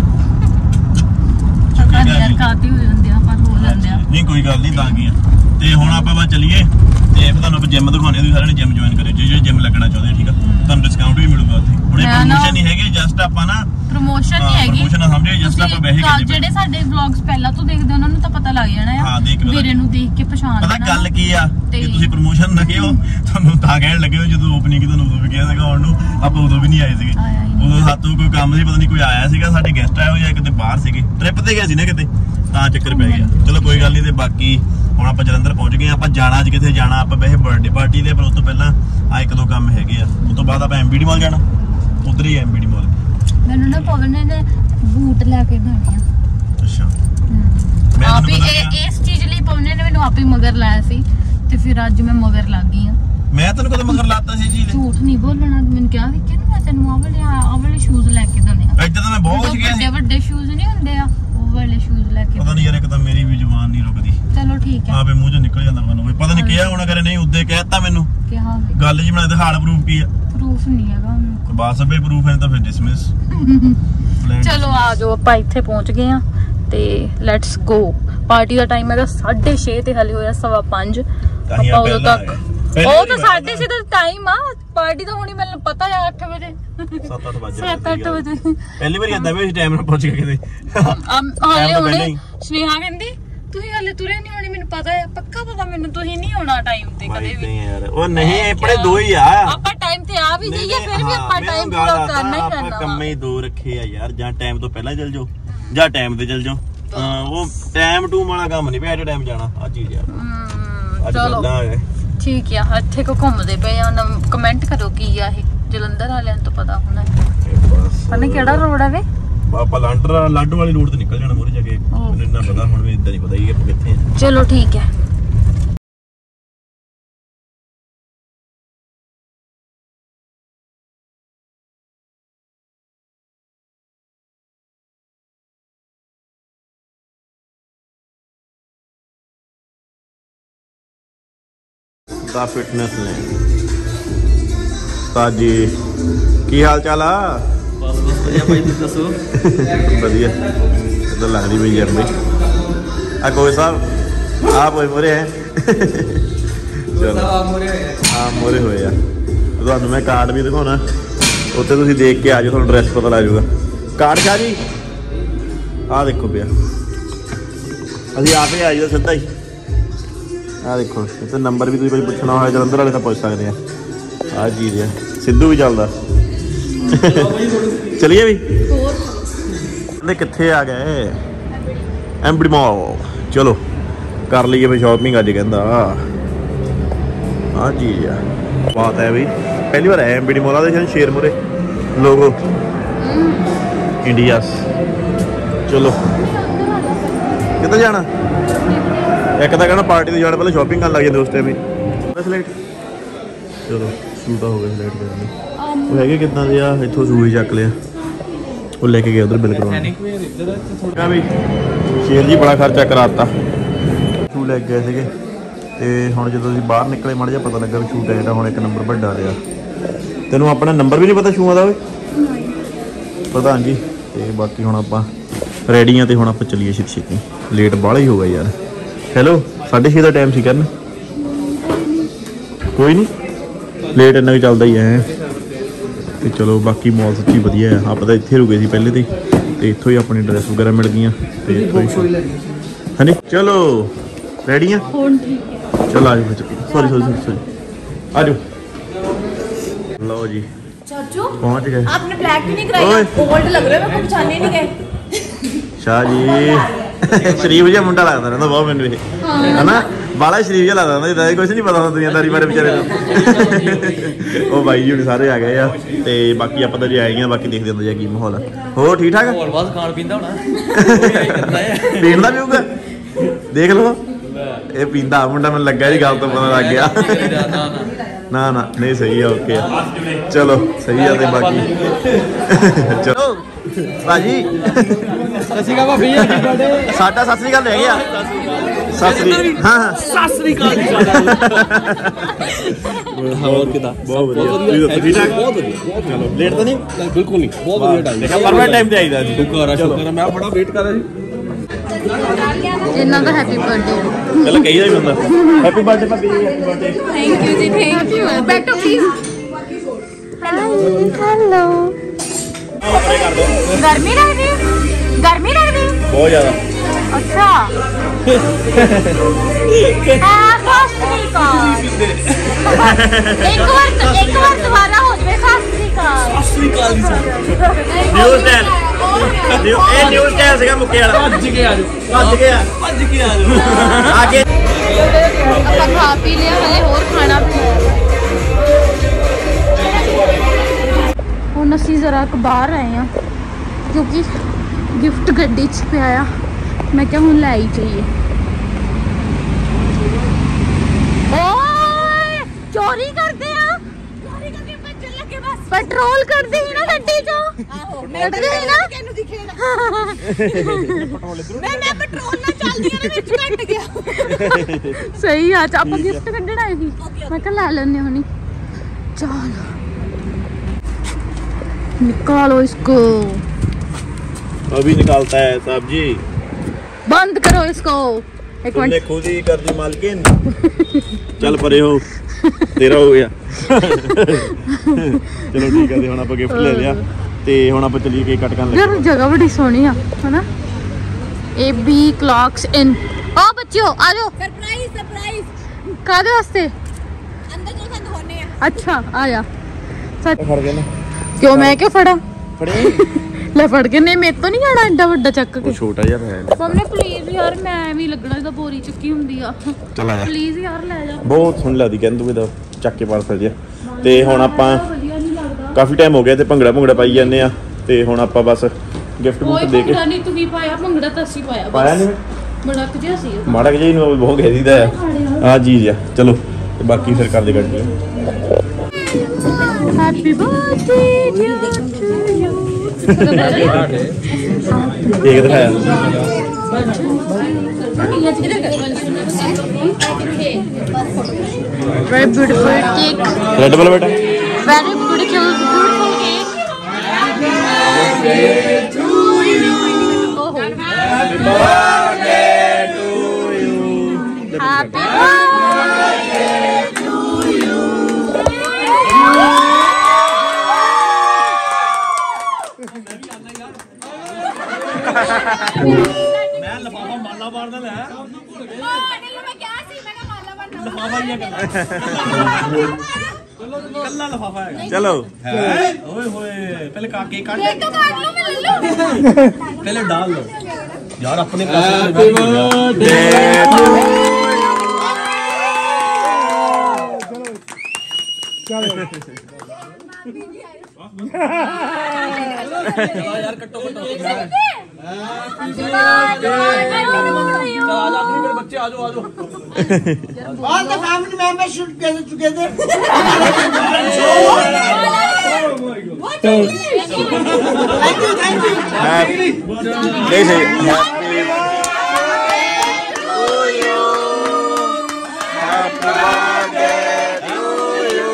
ਯਾਰ ਕਾਤੀ ਹੋ ਜਾਂਦੇ ਆ ਪਰ ਹੋ ਜਾਂਦੇ ਆ ਨਹੀਂ ਕੋਈ ਗੱਲ ਨਹੀਂ ਤਾਂ ਕੀ ਆ ਤੇ ਹੁਣ ਆਪਾਂ ਬਾ ਚੱਲੀਏ ਤੇ ਤੁਹਾਨੂੰ ਆਪਾਂ ਜਿਮ ਦਿਖਾਉਣੇ ਤੁਸੀਂ ਸਾਰਿਆਂ ਨੇ ਜਿਮ ਜੁਆਇਨ ਕਰਿਓ ਜੇ ਜਿਮ ਲੱਗਣਾ ਚਾਹੁੰਦੇ ਠੀਕ ਆ ਤੁਹਾਨੂੰ ਡਿਸਕਾਊਂਟ ਵੀ ਮਿਲੂਗਾ ਉੱਥੇ ਹੁਣੇ ਪ੍ਰੋਮੋਸ਼ਨ ਨਹੀਂ ਹੈਗੇ ਜਸਟ ਆਪਾਂ ਨਾ ਪ੍ਰੋਮੋਸ਼ਨ ਨਹੀਂ ਹੈਗੀ ਪ੍ਰੋਮੋਸ਼ਨ ਸਮਝੇ ਜਸਟ ਆਪਾਂ ਵੈਸੇ ਕਹਿੰਦੇ ਜਿਹੜੇ ਸਾਡੇ ਵਲੌਗਸ ਪਹਿਲਾਂ ਤੋਂ ਦੇਖਦੇ ਉਹਨਾਂ ਨੂੰ ਤਾਂ ਪਤਾ ਲੱਗ ਜਾਣਾ ਆ ਵੀਰੇ ਨੂੰ ਦੇਖ ਕੇ ਪਛਾਣ ਪਤਾ ਗੱਲ ਕੀ ਆ ਕਿ ਤੁਸੀਂ ਪ੍ਰੋਮੋਸ਼ਨ ਨਾ ਕਿਓ ਤੁਹਾਨੂੰ ਤਾਂ ਕਹਿਣ ਲੱਗੇ ਜਦੋਂ ਓਪਨਿੰਗ ਤੁਹਾਨੂੰ ਉਦੋਂ ਵੀ ਕਿਹਾ ਸੀਗਾ ਆਉਣ ਨੂੰ ਆਪਾਂ ਉਦੋਂ ਵੀ ਨਹੀਂ ਆਏ ਸੀਗੇ ਉਦੋਂ ਸਾਤੋਂ ਕੋਈ ਕੰਮ ਸੀ ਪਤਾ ਨਹੀਂ ਕੋਈ ਆਇਆ ਸੀਗਾ ਸਾਡੇ ਗੈਸਟ ਆਏ ਹੋਏ ਜਾਂ ਕਿਤੇ ਬਾਹਰ ਸੀਗੇ ਟ੍ਰਿਪ ਤੇ ਗਏ ਸੀ ਨਾ ਕਿਤੇ ਤਾਂ ਚੱਕਰ ਪੈ ਗਿਆ ਚਲੋ ਕੋਈ ਗੱਲ ਨਹੀਂ ਤੇ ਬਾਕੀ ਹੁਣ ਆਪਾਂ ਜਲੰਧਰ ਪਹੁੰਚ ਗਏ ਆਪਾਂ ਜਾਣਾ ਅੱਜ ਕਿੱਥੇ ਜਾਣਾ ਆਪਾਂ ਵੈਸੇ ਬਰਥਡੇ ਪਾਰਟੀ ਦੇ ਪਰ ਉਸ ਤੋਂ ਪਹਿਲਾਂ ਆ ਇੱਕ ਦੋ ਕੰਮ ਹੈਗੇ ਆ ਉਸ ਤੋਂ ਬਾਅਦ ਆਪਾਂ ਐਮਬੀਡੀ ਮਾਲ ਜਾਣਾ ਉਧਰ ਹੀ ਐਮਬੀਡੀ ਮਾਲ ਮੈਨੂੰ ਨਾ ਪਵਨ ਨੇ ਬੂਟ ਲੈ ਕੇ ਦੇਣੇ ਆ ਅੱਛਾ ਮੈਂ ਆਪੇ ਇਸ ਚੀਜ਼ ਲਈ ਪਵਨ ਨੇ ਮੈਨੂੰ ਆਪੇ ਮਗਰ ਲਾਇਆ ਸੀ ਤੇ ਫਿਰ ਅੱਜ ਮੈਂ ਮਗਰ ਲੱਗ ਗਈ ਆ ਮੈਂ ਤੈਨੂੰ ਕਦੇ ਮਗਰ ਲਾਤਾ ਸੀ ਜੀ ਝੂਠ ਨਹੀਂ ਬੋਲਣਾ ਮੈਨੂੰ ਕਿਹਾ ਵੀ ਕਿ ਮੈਂ ਤੈਨੂੰ ਆਹ ਵਾਲੇ ਆਹ ਵਾਲੇ ਸ਼ੂਜ਼ ਲੈ ਕੇ ਦੇਣੇ ਆ ਇੱਦਾਂ ਤਾਂ ਮੈਂ ਬਹੁਤ ਕੁਝ ਗਿਆ ਸੀ ਵੱਡੇ ਵੱਡੇ ਸ਼ੂਜ਼ ਨਹੀਂ ਹੁੰਦੇ ਆ ਉਹ ਵਾਲੇ ਸ਼ੂਜ਼ ਲੈ ਕੇ ਪਤਾ ਨਹੀਂ ਯਾਰ ਇੱਕ ਤਾਂ ਮੇਰੀ ਵੀ ਜ਼ੁਬਾਨ ਨਹੀਂ ਰੁਕਦੀ ਚਲੋ ਠੀਕ ਹੈ ਆਪੇ ਮੂੰਹ ਚੋਂ ਨਿਕਲ ਜਾਂਦਾ ਮੈਨੂੰ ਪਤਾ ਨਹੀਂ ਕਿਹਾ ਹੋਣਾ ਕਰੇ ਨਹੀਂ ਉੱਦੇ ਕਹਿਤਾ ਮੈਨੂੰ ਕਿਹਾ ਗੱਲ ਜੀ ਬਣਾ ਦੇ ਹਾਲ ਪ੍ਰੂਫ ਕੀ ਆ ਪ੍ਰੂਫ ਨਹੀਂ ਹੈਗਾ ਬਸ ਅਬੇ ਪ੍ਰੂਫ ਹੈ ਤਾਂ ਫਿਰ ਡਿਸਮਿਸ ਚਲੋ ਆ ਜਾਓ ਆਪਾਂ ਇੱਥੇ ਪਹੁੰਚ ਗਏ ਆ ਤੇ ਲੈਟਸ ਗੋ ਪਾਰਟੀ ਦਾ ਟਾਈਮ ਹੈਗਾ ਸਾਢੇ ਛੇ ਤੇ ਹਲੇ ਹੋਇਆ ਸਵਾ ਪੰਜ ਆਪਾਂ ਉਦੋਂ ਤੱਕ ਉਹ ਤਾਂ ਸਾਢੇ ਛੇ ਦਾ ਟਾਈਮ ਆ ਪਾਰਟੀ ਤਾਂ ਹੁਣੀ ਮੈਨੂੰ ਪਤਾ ਆ ਅੱਠ ਵਜੇ ਸੱਤ ਅੱਠ ਵਜੇ ਸੱਤ ਅੱਠ ਵਜੇ ਪਹਿਲੀ ਵਾਰੀ ਆਦਾ ਵੀ ਟਾਈਮ ਨਾਲ ਪਹੁੰਚ ਗਏ ਕਿਤੇ ਹਾਲੇ ਹੁਣੇ ਸਨੇਹਾ ਕਹਿੰਦੀ ਤੁਸੀਂ ਹਾਲੇ ਤੁਰੇ ਨਹੀਂ ਹੋਣੇ ਮੈਨੂੰ ਪਤਾ ਹੈ ਪੱਕਾ ਪਤਾ ਮੈਨੂੰ ਤੁਸੀਂ ਨਹੀਂ ਆਉਣਾ ਟਾਈਮ ਤੇ ਕਦੇ ਵੀ ਨਹੀਂ ਯਾਰ ਉਹ ਨਹੀਂ ਆਪਣੇ ਦੋ ਹੀ ਆ ਆਪਾਂ ਟਾਈਮ ਤੇ ਆ ਵੀ ਜਾਈਏ ਫਿਰ ਵੀ ਆਪਾਂ ਟਾਈਮ ਪੂਰਾ ਕਰਨਾ ਹੀ ਕਰਨਾ ਆਪਾਂ ਕੰਮ ਹੀ ਦੋ ਰੱਖੇ ਆ ਯਾਰ ਜਾਂ ਟਾਈਮ ਤੋਂ ਪਹਿਲਾਂ ਚੱਲ ਜਾਓ ਜਾਂ ਟਾਈਮ ਤੇ ਚੱਲ ਜਾਓ ਉਹ ਟਾਈਮ ਟੂ ਵਾਲਾ ਕੰਮ ਨਹੀਂ ਪਿਆ ਟਾਈਮ ਜਾਣਾ ਆ ਚੀਜ਼ ਯਾਰ ਚਲੋ ਠੀਕ ਆ ਇੱਥੇ ਕੋ ਘੁੰਮਦੇ ਪਏ ਆ ਕਮੈਂਟ ਕਰੋ ਕੀ ਆ ਇਹ ਜਲੰਧਰ ਵਾਲਿਆਂ ਨੂੰ ਤਾਂ ਪਤਾ ਹੋਣਾ ਪਤਾ ਕਿਹੜਾ ਰੋਡ ਆ ਵੇ ਆਪਾਂ ਲਾਂਡਰ ਲਾਡੂ ਵਾਲੀ ਰੋਡ ਤੇ ਨਿਕਲ ਜਾਣਾ ਮੋਰੇ ਜਾ ਕੇ ਮੈਨੂੰ ਇੰਨਾ ਪਤਾ ਹੁਣ ਵੀ ਇਦਾਂ ਨਹੀਂ ਪਤਾ ਇਹ ਕਿੱਥੇ ਆ ਚਲੋ ਠੀਕ ਹੈ ਦਾ ਫਿਟਨੈਸ ਨੇ ਤਾਜੀ ਕੀ ਹਾਲ ਚਾਲ ਆ ਬਸ ਬਸ ਵਧੀਆ ਭਾਈ ਤੁਸੀਂ ਦੱਸੋ ਵਧੀਆ ਇਦਾਂ ਲੱਗਦੀ ਪਈ ਯਾਰ ਬਈ ਆ ਕੋਈ ਸਾਹਿਬ ਆਪ ਹੋਏ ਮੋਰੇ ਹੈ ਚਲੋ ਆ ਮੋਰੇ ਹੋਏ ਆ ਮੋਰੇ ਹੋਏ ਆ ਤੁਹਾਨੂੰ ਮੈਂ ਕਾਰਡ ਵੀ ਦਿਖਾਉਣਾ ਉੱਥੇ ਤੁਸੀਂ ਦੇਖ ਕੇ ਆ ਜਾਓ ਤੁਹਾਨੂੰ ਐਡਰੈਸ ਪਤਾ ਲੱਗ ਜਾਊਗਾ ਕਾਰਡ ਸ਼ਾਹ ਜੀ ਆ ਦੇਖੋ ਪਿਆ ਅਸੀਂ ਆਪੇ ਆ ਜਾਈਦਾ ਸਿੱਧਾ ਹੀ ਆ ਦੇਖੋ ਇੱਥੇ ਨੰਬਰ ਵੀ ਤੁਸੀਂ ਕੋਈ ਪੁੱਛਣਾ ਹੋਇਆ ਜਲੰਧਰ ਵਾਲੇ ਤਾਂ ਪੁੱਛ ਸਕਦੇ ਆ ਆ ਚੀਜ਼ ਆ ਸਿੱਧੂ ਵੀ ਚੱਲਦਾ ਚਲੀਏ ਵੀ ਕਹਿੰਦੇ ਕਿੱਥੇ ਆ ਗਏ ਐਮਬੀਡੀ ਮਾਲ ਚਲੋ ਕਰ ਲਈਏ ਫਿਰ ਸ਼ਾਪਿੰਗ ਅੱਜ ਕਹਿੰਦਾ ਆ ਚੀਜ਼ ਆ ਬਾਤ ਹੈ ਵੀ ਪਹਿਲੀ ਵਾਰ ਆਇਆ ਐਮਬੀਡੀ ਮਾਲ ਦੇ ਸ਼ੇਰ ਮੁਰੇ ਲੋਗੋ ਇੰਡੀਆਸ ਚਲੋ ਕਿੱਥੇ ਜਾਣਾ ਇੱਕ ਤਾਂ ਕਹਿੰਦਾ ਪਾਰਟੀ ਤੇ ਜਾਣ ਪਹਿਲਾਂ ਸ਼ਾਪਿੰਗ ਕਰਨ ਲੱਗ ਜਾਂਦੇ ਉਸ ਟਾਈਮ ਹੀ ਸਲੇਟ ਚਲੋ ਸੂਟਾ ਹੋ ਗਿਆ ਸਲੇਟ ਕਰਨ ਲਈ ਉਹ ਹੈਗੇ ਕਿੱਦਾਂ ਦੇ ਆ ਇੱਥੋਂ ਸੂਈ ਚੱਕ ਲਿਆ ਉਹ ਲੈ ਕੇ ਗਿਆ ਉਧਰ ਬਿਲ ਕਰਵਾਉਣ ਵੀ ਸ਼ੇਰ ਜੀ ਬੜਾ ਖਰਚਾ ਕਰਾਤਾ ਸ਼ੂ ਲੈ ਗਏ ਸੀਗੇ ਤੇ ਹੁਣ ਜਦੋਂ ਅਸੀਂ ਬਾਹਰ ਨਿਕਲੇ ਮਾੜਾ ਜਿਹਾ ਪਤਾ ਲੱਗਾ ਵੀ ਸ਼ੂ ਟਾਈਟ ਆ ਹੁਣ ਇੱਕ ਨੰਬਰ ਵੱਡਾ ਰਿਹਾ ਤੈਨੂੰ ਆਪਣਾ ਨੰਬਰ ਵੀ ਨਹੀਂ ਪਤਾ ਸ਼ੂਆਂ ਦਾ ਓਏ ਪ੍ਰਧਾਨ ਜੀ ਤੇ ਬਾਕੀ ਹੁਣ ਆਪਾਂ ਰੈਡੀਆਂ ਤੇ ਹੁਣ ਆਪਾਂ ਚੱਲੀਏ ਛੇਤੀ ਛੇਤੀ ਲੇਟ ਬਾਹਲਾ ਹੀ ਹੋ ਗਿਆ ਯਾਰ ਹੈਲੋ ਸਾਢੇ ਛੇ ਦਾ ਟਾਈਮ ਸੀ ਕਰਨ ਕੋਈ ਨਹੀਂ ਲੇਟ ਇੰਨਾ ਵੀ ਚੱਲਦਾ ਹੀ ਹੈ ਤੇ ਚਲੋ ਬਾਕੀ ਮਾਲ ਸੱਚੀ ਵਧੀਆ ਹੈ ਆਪਾਂ ਤਾਂ ਇੱਥੇ ਰੁਕੇ ਸੀ ਪਹਿਲੇ ਤੇ ਤੇ ਇੱਥੋਂ ਹੀ ਆਪਣੀ ਡਰੈਸ ਵਗੈਰਾ ਮਿਲ ਗਈਆਂ ਤੇ ਇੱਥੋਂ ਹੀ ਹਾਂਜੀ ਚਲੋ ਰੈਡੀ ਆ ਹੁਣ ਠੀਕ ਹੈ ਚਲ ਆ ਜਾਓ ਸੌਰੀ ਸੌਰੀ ਸੌਰੀ ਆ ਜਾਓ ਲਓ ਜੀ चाचू पहुंच गए आपने ब्लैक क्यों नहीं कराया गोल्ड लग रहा है मैं को पहचाने नहीं गए शाह जी शरीफ जिहा मुंडा लगदा रहंदा बहुत मैनू ये है ना बाला शरीफ जिहा लगदा रहंदा इदां कुछ नहीं पता ਹੁੰਦਾ ਦੁਨੀਆਦਾਰੀ ਬਾਰੇ ਵਿਚਾਰੇ ਨੂੰ ਉਹ ਬਾਈ ਜੀ ਹੁਣ ਸਾਰੇ ਆ ਗਏ ਆ ਤੇ ਬਾਕੀ ਆਪਾਂ ਤਾਂ ਜੇ ਆਏ ਗਏ ਬਾਕੀ ਦੇਖਦੇ ਹੁੰਦੇ ਜਾਂ ਕੀ ਮਾਹੌਲ ਆ ਹੋਰ ਠੀਕ ਠਾਕ ਹੋਰ ਬਸ ਖਾਣ ਪੀਂਦਾ ਹੋਣਾ ਪੀਣ ਦਾ ਵੀ ਹੋਊਗਾ ਦੇਖ ਲਓ ਇਹ ਪੀਂਦਾ ਮੁੰਡਾ ਮੈਨੂੰ ਲੱਗਾ ਜੀ ਗੱਲ ਤੋਂ ਪਤਾ ਲੱਗ ਗਿਆ ਨਾ ਨਾ ਨਹੀਂ ਸਹੀ ਆ ਓਕੇ ਚਲੋ ਸਹੀ ਆ ਤੇ ਬਾਕੀ ਚਲੋ ਭਾਜੀ ਸਤਿ ਸ਼੍ਰੀ ਅਕਾਲ ਭਾਬੀ ਹੈਪੀ ਬਰਥਡੇ ਸਾਡਾ ਸਤਿ ਸ੍ਰੀ ਅਕਾਲ ਰਹਿ ਗਿਆ ਸਤਿ ਸ੍ਰੀ ਹਾਂ ਸਤਿ ਸ਼੍ਰੀ ਅਕਾਲ ਹੋਰ ਕਿਦਾਂ ਬਹੁਤ ਵਧੀਆ ਠੀਕ ਠਾਕ ਬਹੁਤ ਵਧੀਆ ਚਲੋ ਲੇਟ ਤਾਂ ਨਹੀਂ ਬਿਲਕੁਲ ਨਹੀਂ ਬਹੁਤ ਵਧੀਆ ਟਾਈਮ ਦੇਖਾ ਪਰਫੈਕਟ ਟਾਈਮ ਤੇ ਆਈਦਾ ਜੀ ਸ਼ੁਕਰ ਆ ਸ਼ੁਕਰ ਆ ਮੈਂ ਬੜਾ ਵੇਟ ਕਰ ਰਿਹਾ ਜੀ ਜਿੰਨਾ ਦਾ ਹੈਪੀ ਬਰਥਡੇ ਚਲੋ ਕਹੀਦਾ ਹੀ ਬੰਦਾ ਹੈਪੀ ਬਰਥਡੇ ਭਾਬੀ ਜੀ ਹੈਪੀ ਬਰਥਡੇ ਥੈਂਕ ਯੂ ਜੀ ਥੈਂਕ ਯੂ ਬੈਠੋ ਪਲੀਜ਼ ਹੈਲੋ ਪਰੇ ਕਰ ਦੋ ਗਰਮੀ ਲੱਗਦੀ ਗਰਮੀ ਲੱਗਦੀ ਬਹੁਤ ਜ਼ਿਆਦਾ ਅੱਛਾ ਆ ਸਸਰੀ ਕਾ ਇੱਕ ਵਾਰ ਇੱਕ ਵਾਰ ਦੁਬਾਰਾ ਹੋ ਜਵੇ ਸਸਰੀ ਕਾ ਅਸਲੀ ਕਾਲ ਦੀ ਨਿਊ ਸਟਾਈਲ ਇਹ ਨਿਊ ਸਟਾਈਲ ਸੀਗਾ ਮੁੱਕੇ ਵਾਲਾ ਭੱਜ ਕੇ ਆ ਜਾਓ ਭੱਜ ਗਿਆ ਭੱਜ ਕੇ ਆ ਜਾਓ ਆ ਕੇ ਆਪਾਂ ਖਾ ਪੀ ਲਿਆ ਹਲੇ ਹੋਰ ਖਾਣਾ ਪੀਣਾ ਹੁਣ ਅਸੀਂ ਜ਼ਰਾ ਕੁ ਬਾਹਰ ਆਏ ਆ ਕਿਉਂਕਿ ਗਿਫਟ ਗੱਡੀ 'ਚ ਪਿਆ ਆ ਮੈਂ ਕਿਹਾ ਹੁਣ ਲੈ ਹੀ ਜਾਈਏ ਓਏ ਚੋਰੀ ਕਰਦੇ ਆ ਚੋਰੀ ਕਰਕੇ ਭੱਜਣ ਲੱਗੇ ਬਸ ਪੈਟਰੋਲ ਕਰਦੇ ਹੀ ਨਾ ਗੱਡੀ 'ਚੋਂ ਆਹੋ ਮੈਂ ਨਾ ਕਿਹਨੂੰ ਦਿਖੇਗਾ ਮੈਂ ਮੈਂ ਪੈਟਰੋਲ ਨਾਲ ਚੱਲਦੀ ਆ ਵਿੱਚ ਘੱਟ ਗਿਆ ਸਹੀ ਆ ਆਪਾਂ ਗਿਫਟ ਕੱਢਣ ਆਏ ਸੀ ਮੈਂ ਕਿਹਾ ਲੈ ਲੈਣੇ ਹੁਣੀ चल निकालो इसको अभी निकालता है साहब जी बंद करो इसको एक तुमने मिनट खुद ही कर दी मालकिन चल परे हो तेरा हो गया चलो ठीक है ਹੁਣ ਆਪਾਂ ਗਿਫਟ ਲੈ ਲਿਆ ਤੇ ਹੁਣ ਆਪਾਂ ਚਲੀਏ ਕੇਕ ਕੱਟ ਕਰਨ ਯਾਰ ਜਗ੍ਹਾ ਬੜੀ ਸੋਹਣੀ ਆ ਹਨਾ ਏ ਬੀ ਕਲੌਕਸ ਇਨ ਆ ਬੱਚਿਓ ਆ ਜਾਓ ਸਰਪ੍ਰਾਈਜ਼ ਸਰਪ੍ਰਾਈਜ਼ ਕਾਦੇ ਵਾਸਤੇ ਅੰਦਰ ਜੋ ਸਾਨੂੰ ਹੋਣੇ ਆ ਅੱਛਾ ਆ ਜਾ ਸੱਚ ਫੜ ਗਏ ਨਾ ਕਿਉਂ ਮੈਂ ਕਿਉਂ ਫੜਾ ਫੜੇ ਲੈ ਫੜ ਕੇ ਨਹੀਂ ਮੇਰੇ ਤੋਂ ਨਹੀਂ ਜਾਣਾ ਐਡਾ ਵੱਡਾ ਚੱਕ ਕੇ ਉਹ ਛੋਟਾ ਜਿਹਾ ਹੈ ਸਾਹਮਣੇ ਪਲੀਜ਼ ਯਾਰ ਮੈਂ ਵੀ ਲੱਗਣਾ ਇਹਦਾ ਬੋਰੀ ਚੱਕੀ ਹੁੰਦੀ ਆ ਚਲ ਆ ਜਾ ਪਲੀਜ਼ ਯਾਰ ਲੈ ਜਾ ਬਹੁਤ ਸੋਹਣੀ ਲੱਗਦੀ ਕਹਿੰਦੇ ਤੂੰ ਇਹਦਾ ਚੱਕ ਕੇ ਪਾਰਸਲ ਜਿਹਾ ਤੇ ਹੁਣ ਆਪਾਂ ਵਧੀਆ ਨਹੀਂ ਲੱਗਦਾ ਕਾਫੀ ਟਾਈਮ ਹੋ ਗਿਆ ਤੇ ਭੰਗੜਾ ਭੰਗੜਾ ਪਾਈ ਜਾਂਦੇ ਆ ਤੇ ਹੁਣ ਆਪਾਂ ਬਸ ਗਿਫਟ ਕੋਈ ਗੁਫਟ ਦੇ ਕੇ ਭੰਗੜਾ ਨਹੀਂ ਤੂੰ ਵੀ ਪਾਇਆ ਭੰਗੜਾ ਤਾਂ ਅਸੀਂ ਪਾਇਆ ਬਸ। ਪਾਇਆ ਨਹੀਂ ਬੜਾ ਕੁ ਜਿਹਾ ਸੀ ਮਾੜਾ ਜਿਹਾ ਨੂੰ ਬਹੁਤ ਕਹਿ ਦਿੰਦਾ ਆ ਆ ਚੀਜ਼ ਆ ਚਲੋ ਤੇ ਬਾਕੀ ਫਿਰ ਕਰਦੇ ਕਰਦੇ ਹੈਪੀ ਬਰਥਡੇ ਟੂ ਯੂ ਇੱਕ ਦਿਖਾਇਆ very beautiful cake red velvet very beautiful beautiful cake happy birthday to you happy birthday to you ਮੈਂ ਲਫਾਫਾ ਮਾਲਾ ਮਾਰਦਾ ਲੈ ਮੈਂ ਕਿਹਾ ਸੀ ਮੈਂ ਕਿਹਾ ਮਾਲਾ ਬਣਨਾ ਲਫਾਫਾ ਹੀ ਕਰਨਾ ਕੱਲਾ ਲਫਾਫਾ ਹੈਗਾ ਚਲੋ ਹੈ ਓਏ ਹੋਏ ਪਹਿਲੇ ਕਾਕੇ ਕੱਟ ਇਹ ਤਾਂ ਕਰ ਲਓ ਮੈਂ ਲੈ ਲਓ ਪਹਿਲੇ डाल लो यार अपने हैप्पी बर्थडे यार कट्टो कट्टो मेरे बच्चे आ जाओ आ जाओ All the family members should get together. Thank you, thank you. Happy ਨਹੀਂ ਸਹੀ happy to you happy birthday to you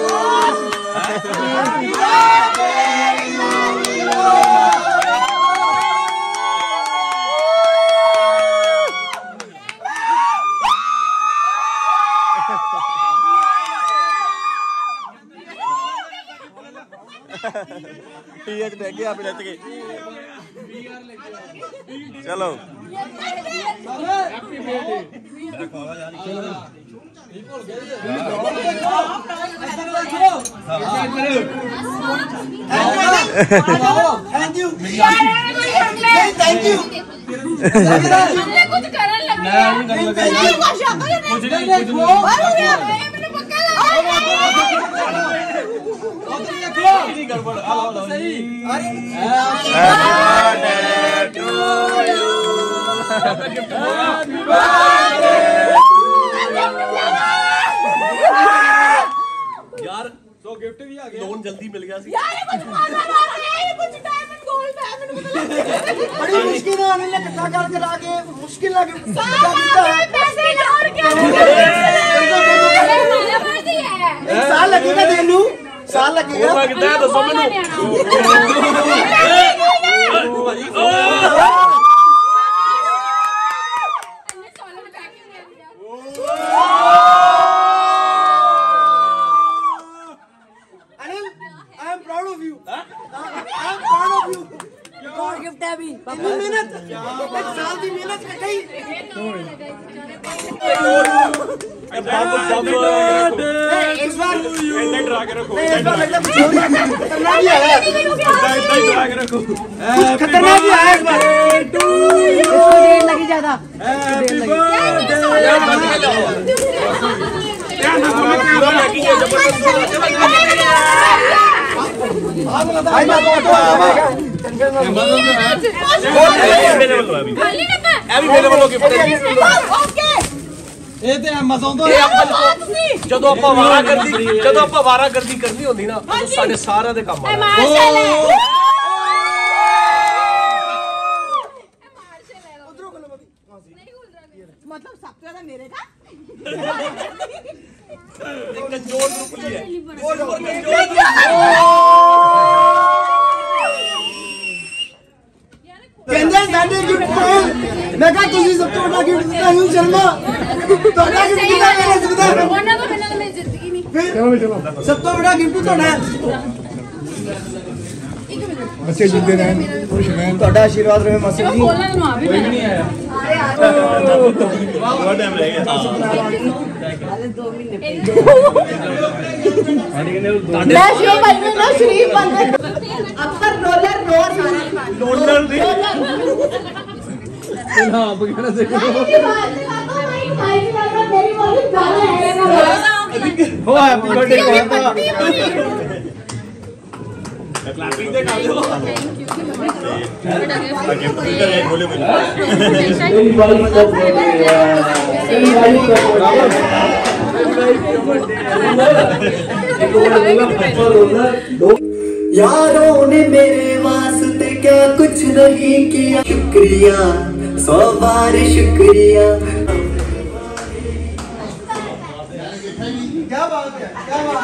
ਟੀਐਚ ਬੈਗ ਗਿਆ ਆਪੇ ਲੱਤ ਕੇ ਚਲੋ Thank you. Thank you. हमने कुछ करन लगे यार Thank you. कुछ नहीं कुछ नहीं मैंने पक्का लगा नहीं गड़बड़ आ लो सही happy birthday to you happy birthday यार तो गिफ्ट भी आ गया लोन जल्दी मिल गया सी यार ये कुछ माला मार रहे हैं ये कुछ डायमंड गोल्ड है मैंने पता लगा बड़ी मुश्किल है हमने इकट्ठा कर करा के मुश्किल लगे सारे पैसे और क्या माला भर दी है साल लगेगा तेनू साल लगेगा मैं कितना दसो मैनू मेहनत एक साल की मेहनत कटाई इस बार इतना डरा के रखो इस बार मतलब खतरनाक ही आया इतना इतना डरा के रखो खतरनाक ही आया इस बार देर लगी ज्यादा हैप्पी बर्थडे क्या ना पूरा लगी है जबरदस्त भाई मैं तो अवेलेबल हो गए ਇਹ ਤੇ ਐਮਾਜ਼ਨ ਤੋਂ ਜਦੋਂ ਆਪਾਂ ਵਾਰਾ ਕਰਦੀ ਜਦੋਂ ਆਪਾਂ ਵਾਰਾ ਕਰਦੀ ਕਰਨੀ ਹੁੰਦੀ ਨਾ ਸਾਡੇ ਸਾਰਿਆਂ ਦੇ ਕੰਮ ਆਉਂਦਾ मतलब सबसे ज्यादा मेरे का ਇੱਕ ਜੋਰ ਗਰੁੱਪ ਲਈ ਹੈ ਕਹਿੰਦੇ ਸਾਡੇ ਗਿਫਟ ਕੋਲ ਮੈਂ ਕਹਾਂ ਤੁਸੀਂ ਸਭ ਤੋਂ ਵੱਡਾ ਗਿਫਟ ਦਿੱਤਾ ਨੂੰ ਸ਼ਰਮਾ ਤੁਹਾਡਾ ਗਿਫਟ ਦਿੱਤਾ ਮੇਰੇ ਸਿੱਧਾ ਉਹਨਾਂ ਤੋਂ ਬਿਨਾਂ ਮੇਰੀ ਜ਼ਿੰਦਗੀ ਨਹੀਂ ਫਿਰ ਚਲੋ ਸਭ ਤੋਂ ਵੱਡਾ ਗਿਫਟ ਤੁਹਾਡਾ ਬੱਚੇ ਜਿੱਦੇ ਰਹਿਣ ਖੁਸ਼ ਰਹਿਣ ਤੁਹਾਡਾ ਆਸ਼ੀਰਵਾਦ ਰਹੇ ਮਾਸਟਰ ਜੀ ਬੋਲਣ ਨੂੰ ਆ ਵੀ ਕੋਈ ਨਹੀਂ ਆਇਆ ਬਹੁਤ ਟਾਈਮ ਰਹਿ ਗਿਆ ਮੈਂ ਸ਼ੋ ਬੰਦੇ ਨਾ ਸ਼ਰੀਫ ਬੰਦੇ ਅਫਸਰ ਡਾਲਰ ਰੋਡ ਸਾਰਾ ਡਾਲਰ ਦੀ ਹਾਂ ਬਗੈਰਾ ਸੇ ਹੋ ਹੈਪੀ ਬਰਥਡੇ ਕਰਦਾ क्लैपिंग दे कर दो गिफ्ट भी करे बोले बोले यारों ने मेरे वास्ते क्या कुछ नहीं किया शुक्रिया सौ बार शुक्रिया क्या बात है क्या बात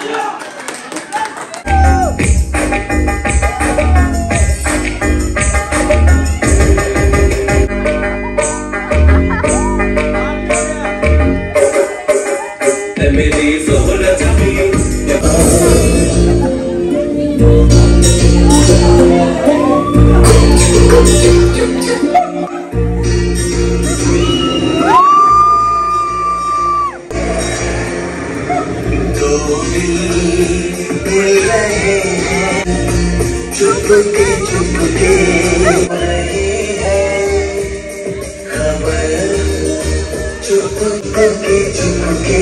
मेरी सोहलत चुपके चुपके खबर चुपके चुपके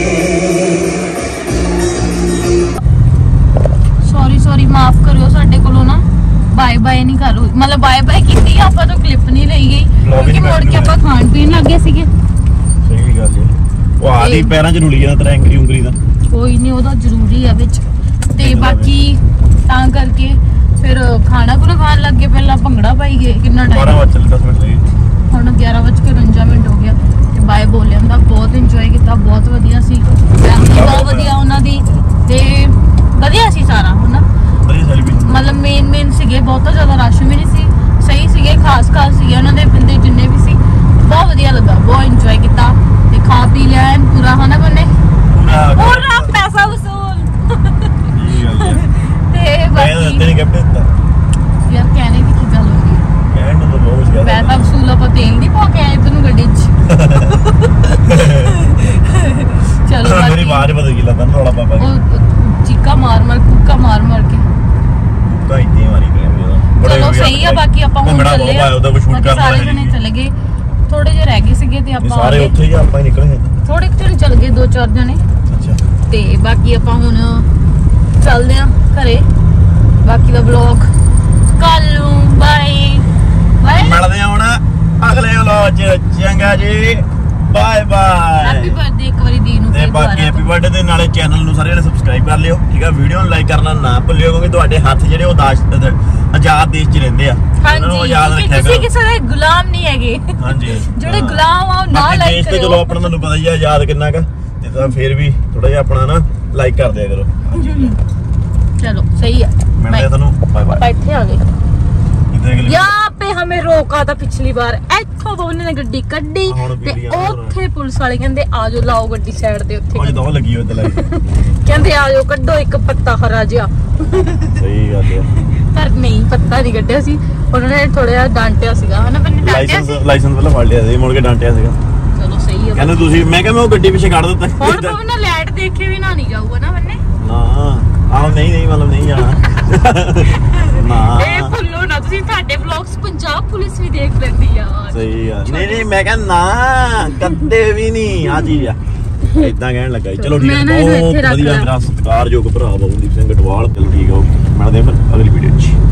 ਸੌਰੀ ਸੌਰੀ ਮਾਫ ਕਰਿਓ ਸਾਡੇ ਕੋਲੋਂ ਨਾ ਬਾਏ ਬਾਏ ਨਹੀਂ ਕਰ ਮਤਲਬ ਬਾਏ ਬਾਏ ਕੀਤੀ ਆਪਾਂ ਤੋਂ ਕਲਿੱਪ ਨਹੀਂ ਲਈ ਗਈ ਕਿਉਂਕਿ ਮੁੜ ਕੇ ਆਪਾਂ ਖਾਣ ਪੀਣ ਲੱਗੇ ਸੀਗੇ ਸਹੀ ਗੱਲ ਹੈ ਉਹ ਆਦੀ ਪੈਰਾਂ 'ਚ ਰੁਲੀ ਜਾਂਦਾ ਤੇਰਾ ਐਂਗਰੀ ਉਂਗਰੀ ਦਾ ਕੋਈ ਨਹੀਂ ਉਹਦਾ ਜ਼ਰੂਰੀ ਆ ਵਿੱਚ ਤੇ ਬਾਕੀ ਤਾਂ ਕਰਕੇ ਫਿਰ ਖਾਣਾ ਖੁਣਾ ਖਾਣ ਲੱਗੇ ਪਹਿਲਾਂ ਭੰਗੜਾ ਪਾਈ ਗਏ ਕਿੰਨਾ ਬਾਰਾਂ ਟਾਈਮ ਵਜੇ ਚੱਲ ਦਸ ਮਿੰਟ ਲੱਗੇ ਹੁਣ ਗਿਆਰਾਂ ਵੱਜ ਕੇ ਉਨੰਜਾ ਮਿੰਟ ਹੋ ਗਿਆ ਤੇ ਬਾਏ ਬੋਲਿਆਂ ਦਾ ਬਹੁਤ ਇੰਜੋਏ ਕੀਤਾ ਬਹੁਤ ਵਧੀਆ ਸੀ ਫੈਮਿਲੀ ਬਹੁਤ ਵਧੀਆ ਉਹਨਾਂ ਦੀ ਤੇ ਵਧੀਆ ਸੀ ਸਾਰਾ ਹਨਾ ਵਧੀਆ ਸੈਲੀਬ੍ਰੇਸ਼ਨ ਮਤਲਬ ਮੇਨ ਮੇਨ ਸੀਗੇ ਬਹੁਤਾ ਜ਼ਿਆਦਾ ਰਸ਼ ਵੀ ਨਹੀਂ ਸੀ ਸਹੀ ਸੀਗੇ ਖਾਸ ਖਾਸ ਸੀਗੇ ਉਹਨਾਂ ਦੇ ਬੰਦੇ ਜਿੰਨੇ ਵੀ ਸੀ ਬਹੁਤ ਵਧੀਆ ਲੱਗਾ ਬਹੁਤ ਇੰਜੋਏ ਕੀਤਾ ਤੇ ਖਾ ਪੀ ਲਿਆ ਐਨ ਪੂਰਾ ਹਨਾ ਬੰਨੇ ਪੂਰਾ ਪੈਸਾ ਵਸੂਲ ਤੇ ਬਾਕੀ ਤੇਰੇ ਗਿਫਟ ਦਿੱਤਾ ਯਾਰ ਕਹਿਣੇ ਦੀ ਕੀ ਗੱਲ ਹੁੰਦੀ ਹੈ ਕਹਿਣ ਨੂੰ ਤਾਂ ਬਹੁਤ ਜ਼ਿਆਦਾ ਪੈਸਾ ਵਸੂਲ ਆਪਾਂ ਤੇਲ ਨਹੀਂ ਪਾ ਕੇ ਆਏ ਤੈਨੂੰ ਗੱਡੀ 'ਚ ਚਲੋ ਮੇਰੀ ਬਾਕੀ ਆਵਾਜ਼ ਬਦਲ ਗਈ ਲੱਗਦਾ ਰੌਲਾ ਪਾਪਾ ਉਹ ਚੀਕਾ ਮਾਰ ਮਾਰ ਕੁੱਕਾ ਮਾਰ ਮਾਰ ਕੇ ਤਾਂ ਇੱਥੇ ਮਾਰੀ ਗਏ ਚਲੋ ਸਹੀ ਆ ਬਾਕੀ ਆਪਾਂ ਹੁਣ ਚੱਲੇ ਆ ਉਹਦਾ ਸ਼ੂਟ ਬਾਕੀ ਕਰਨਾ ਸਾਰੇ ਜਣੇ ਚਲੇ ਗਏ ਥੋੜੇ ਜਿਹੇ ਰਹਿ ਗਏ ਸੀਗੇ ਤੇ ਆਪਾਂ ਸਾਰੇ ਉੱਥੇ ਹੀ ਆਪਾਂ ਹੀ ਨਿਕਲੇ ਥੋੜੇ ਥੋੜੇ ਚੱਲ ਗਏ ਦੋ ਚਾਰ ਜਣੇ ਅੱਛਾ ਤੇ ਬਾਕੀ ਆਪਾਂ ਹੁਣ ਚੱਲਦੇ ਆ ਘਰੇ ਬਾਕੀ ਦਾ ਵਲੌਗ ਕੱਲ ਨੂੰ ਬਾਏ ਬਾਏ ਮਿਲਦੇ ਆ ਹੁਣ ਅਗਲੇ ਵਲੌਗ 'ਚ ਚੰਗਾ ਜੀ ਬਾਏ ਬਾਏ ਹੈਪੀ ਬਰਥਡੇ ਇੱਕ ਵਾਰੀ ਦੀ ਨੂੰ ਤੇ ਬਾਕੀ ਹੈਪੀ ਬਰਥਡੇ ਦੇ ਨਾਲੇ ਚੈਨਲ ਨੂੰ ਸਾਰੇ ਜਣੇ ਸਬਸਕ੍ਰਾਈਬ ਕਰ ਲਿਓ ਠੀਕ ਆ ਵੀਡੀਓ ਨੂੰ ਲਾਈਕ ਕਰਨਾ ਨਾ ਭੁੱਲਿਓ ਕਿਉਂਕਿ ਤੁਹਾਡੇ ਹੱਥ ਜਿਹੜੇ ਉਹ ਦਾਸ਼ ਆਜ਼ਾਦ ਦੇਸ਼ 'ਚ ਰਹਿੰਦੇ ਆ ਉਹਨਾਂ ਨੂੰ ਆਜ਼ਾਦ ਰੱਖਿਆ ਤੁਸੀਂ ਕਰੋ ਕਿਸੇ ਦੇ ਗੁਲਾਮ ਨਹੀਂ ਹੈਗੇ ਹਾਂਜੀ ਜਿਹੜੇ ਗੁਲਾਮ ਆ ਉਹ ਨਾ ਬਾਕੀ ਲਾਈਕ ਦੇਸ਼ ਤੇ ਚਲੋ ਕਰਿਓ ਆਪਣਾ ਤੁਹਾਨੂੰ ਪਤਾ ਹੀ ਆ ਆਜ਼ਾਦ ਕਿੰਨਾ ਕ ਤੇ ਤਾਂ ਫਿਰ ਵੀ ਥੋੜਾ ਜਿਹਾ ਆਪਣਾ ਨਾ ਲਾਈਕ ਕਰ ਦਿਆ ਕਰੋ। चलो सही है। मिलते हैं तनु, बाय बाय। बैठे आ गए इधर यहाँ पे हमें रोका था पिछली बार, इत्थों तो उन्होंने गड्डी कड्डी ते उत्थे पुलिस वाले कहंदे आ जाओ लाओ गड्डी साइड ते उत्थे आज दो लगी हो ते लाई कहंदे आ जाओ कड्डो एक पत्ता हरा जिहा। सही गल है पर नहीं पत्ता नहीं कड्डिया सी उन्होंने थोड़ा जिहा डांटिया सीगा हना बन्ने डांटिया सी लाइसेंस वाला फड़ लिया सी मुड़ के डांटिया सीगा। चलो सही है कहंदे ਤੁਸੀਂ मैं कहा मैं वो गड्डी पीछे काट ਦਿੱਤਾ ਹੁਣ तो ना लाइट देखे भी ना नहीं जाऊगा ना बन्ने ना ਆਹ ਨਹੀਂ ਨਹੀਂ ਮਤਲਬ ਨਹੀਂ ਜਾਣਾ ਨਾ ਇਹ ਭੁੱਲੋ ਨਾ ਤੁਸੀਂ ਸਾਡੇ ਵਲੌਗਸ ਪੰਜਾਬ ਪੁਲਿਸ ਵੀ ਦੇਖ ਲੈਂਦੀ ਯਾਰ। ਸਹੀ ਆ ਨਹੀਂ ਨਹੀਂ ਮੈਂ ਕਿਹਾ ਨਾ ਕਦੇ ਵੀ ਨਹੀਂ ਆ ਚੀਜ਼ ਆ ਇਦਾਂ ਕਹਿਣ ਲੱਗਾ ਚਲੋ ਠੀਕ ਹੈ ਬਹੁਤ ਵਧੀਆ ਮੇਰਾ ਸਤਿਕਾਰਯੋਗ ਭਰਾ ਬਾਬੂਦੀਪ ਸਿੰਘ ਗਟਵਾਲ। ਚਲੋ ਠੀਕ ਆ ਮਿਲਦੇ ਹਾਂ ਫਿਰ ਅਗਲੀ ਵੀਡੀਓ 'ਚ।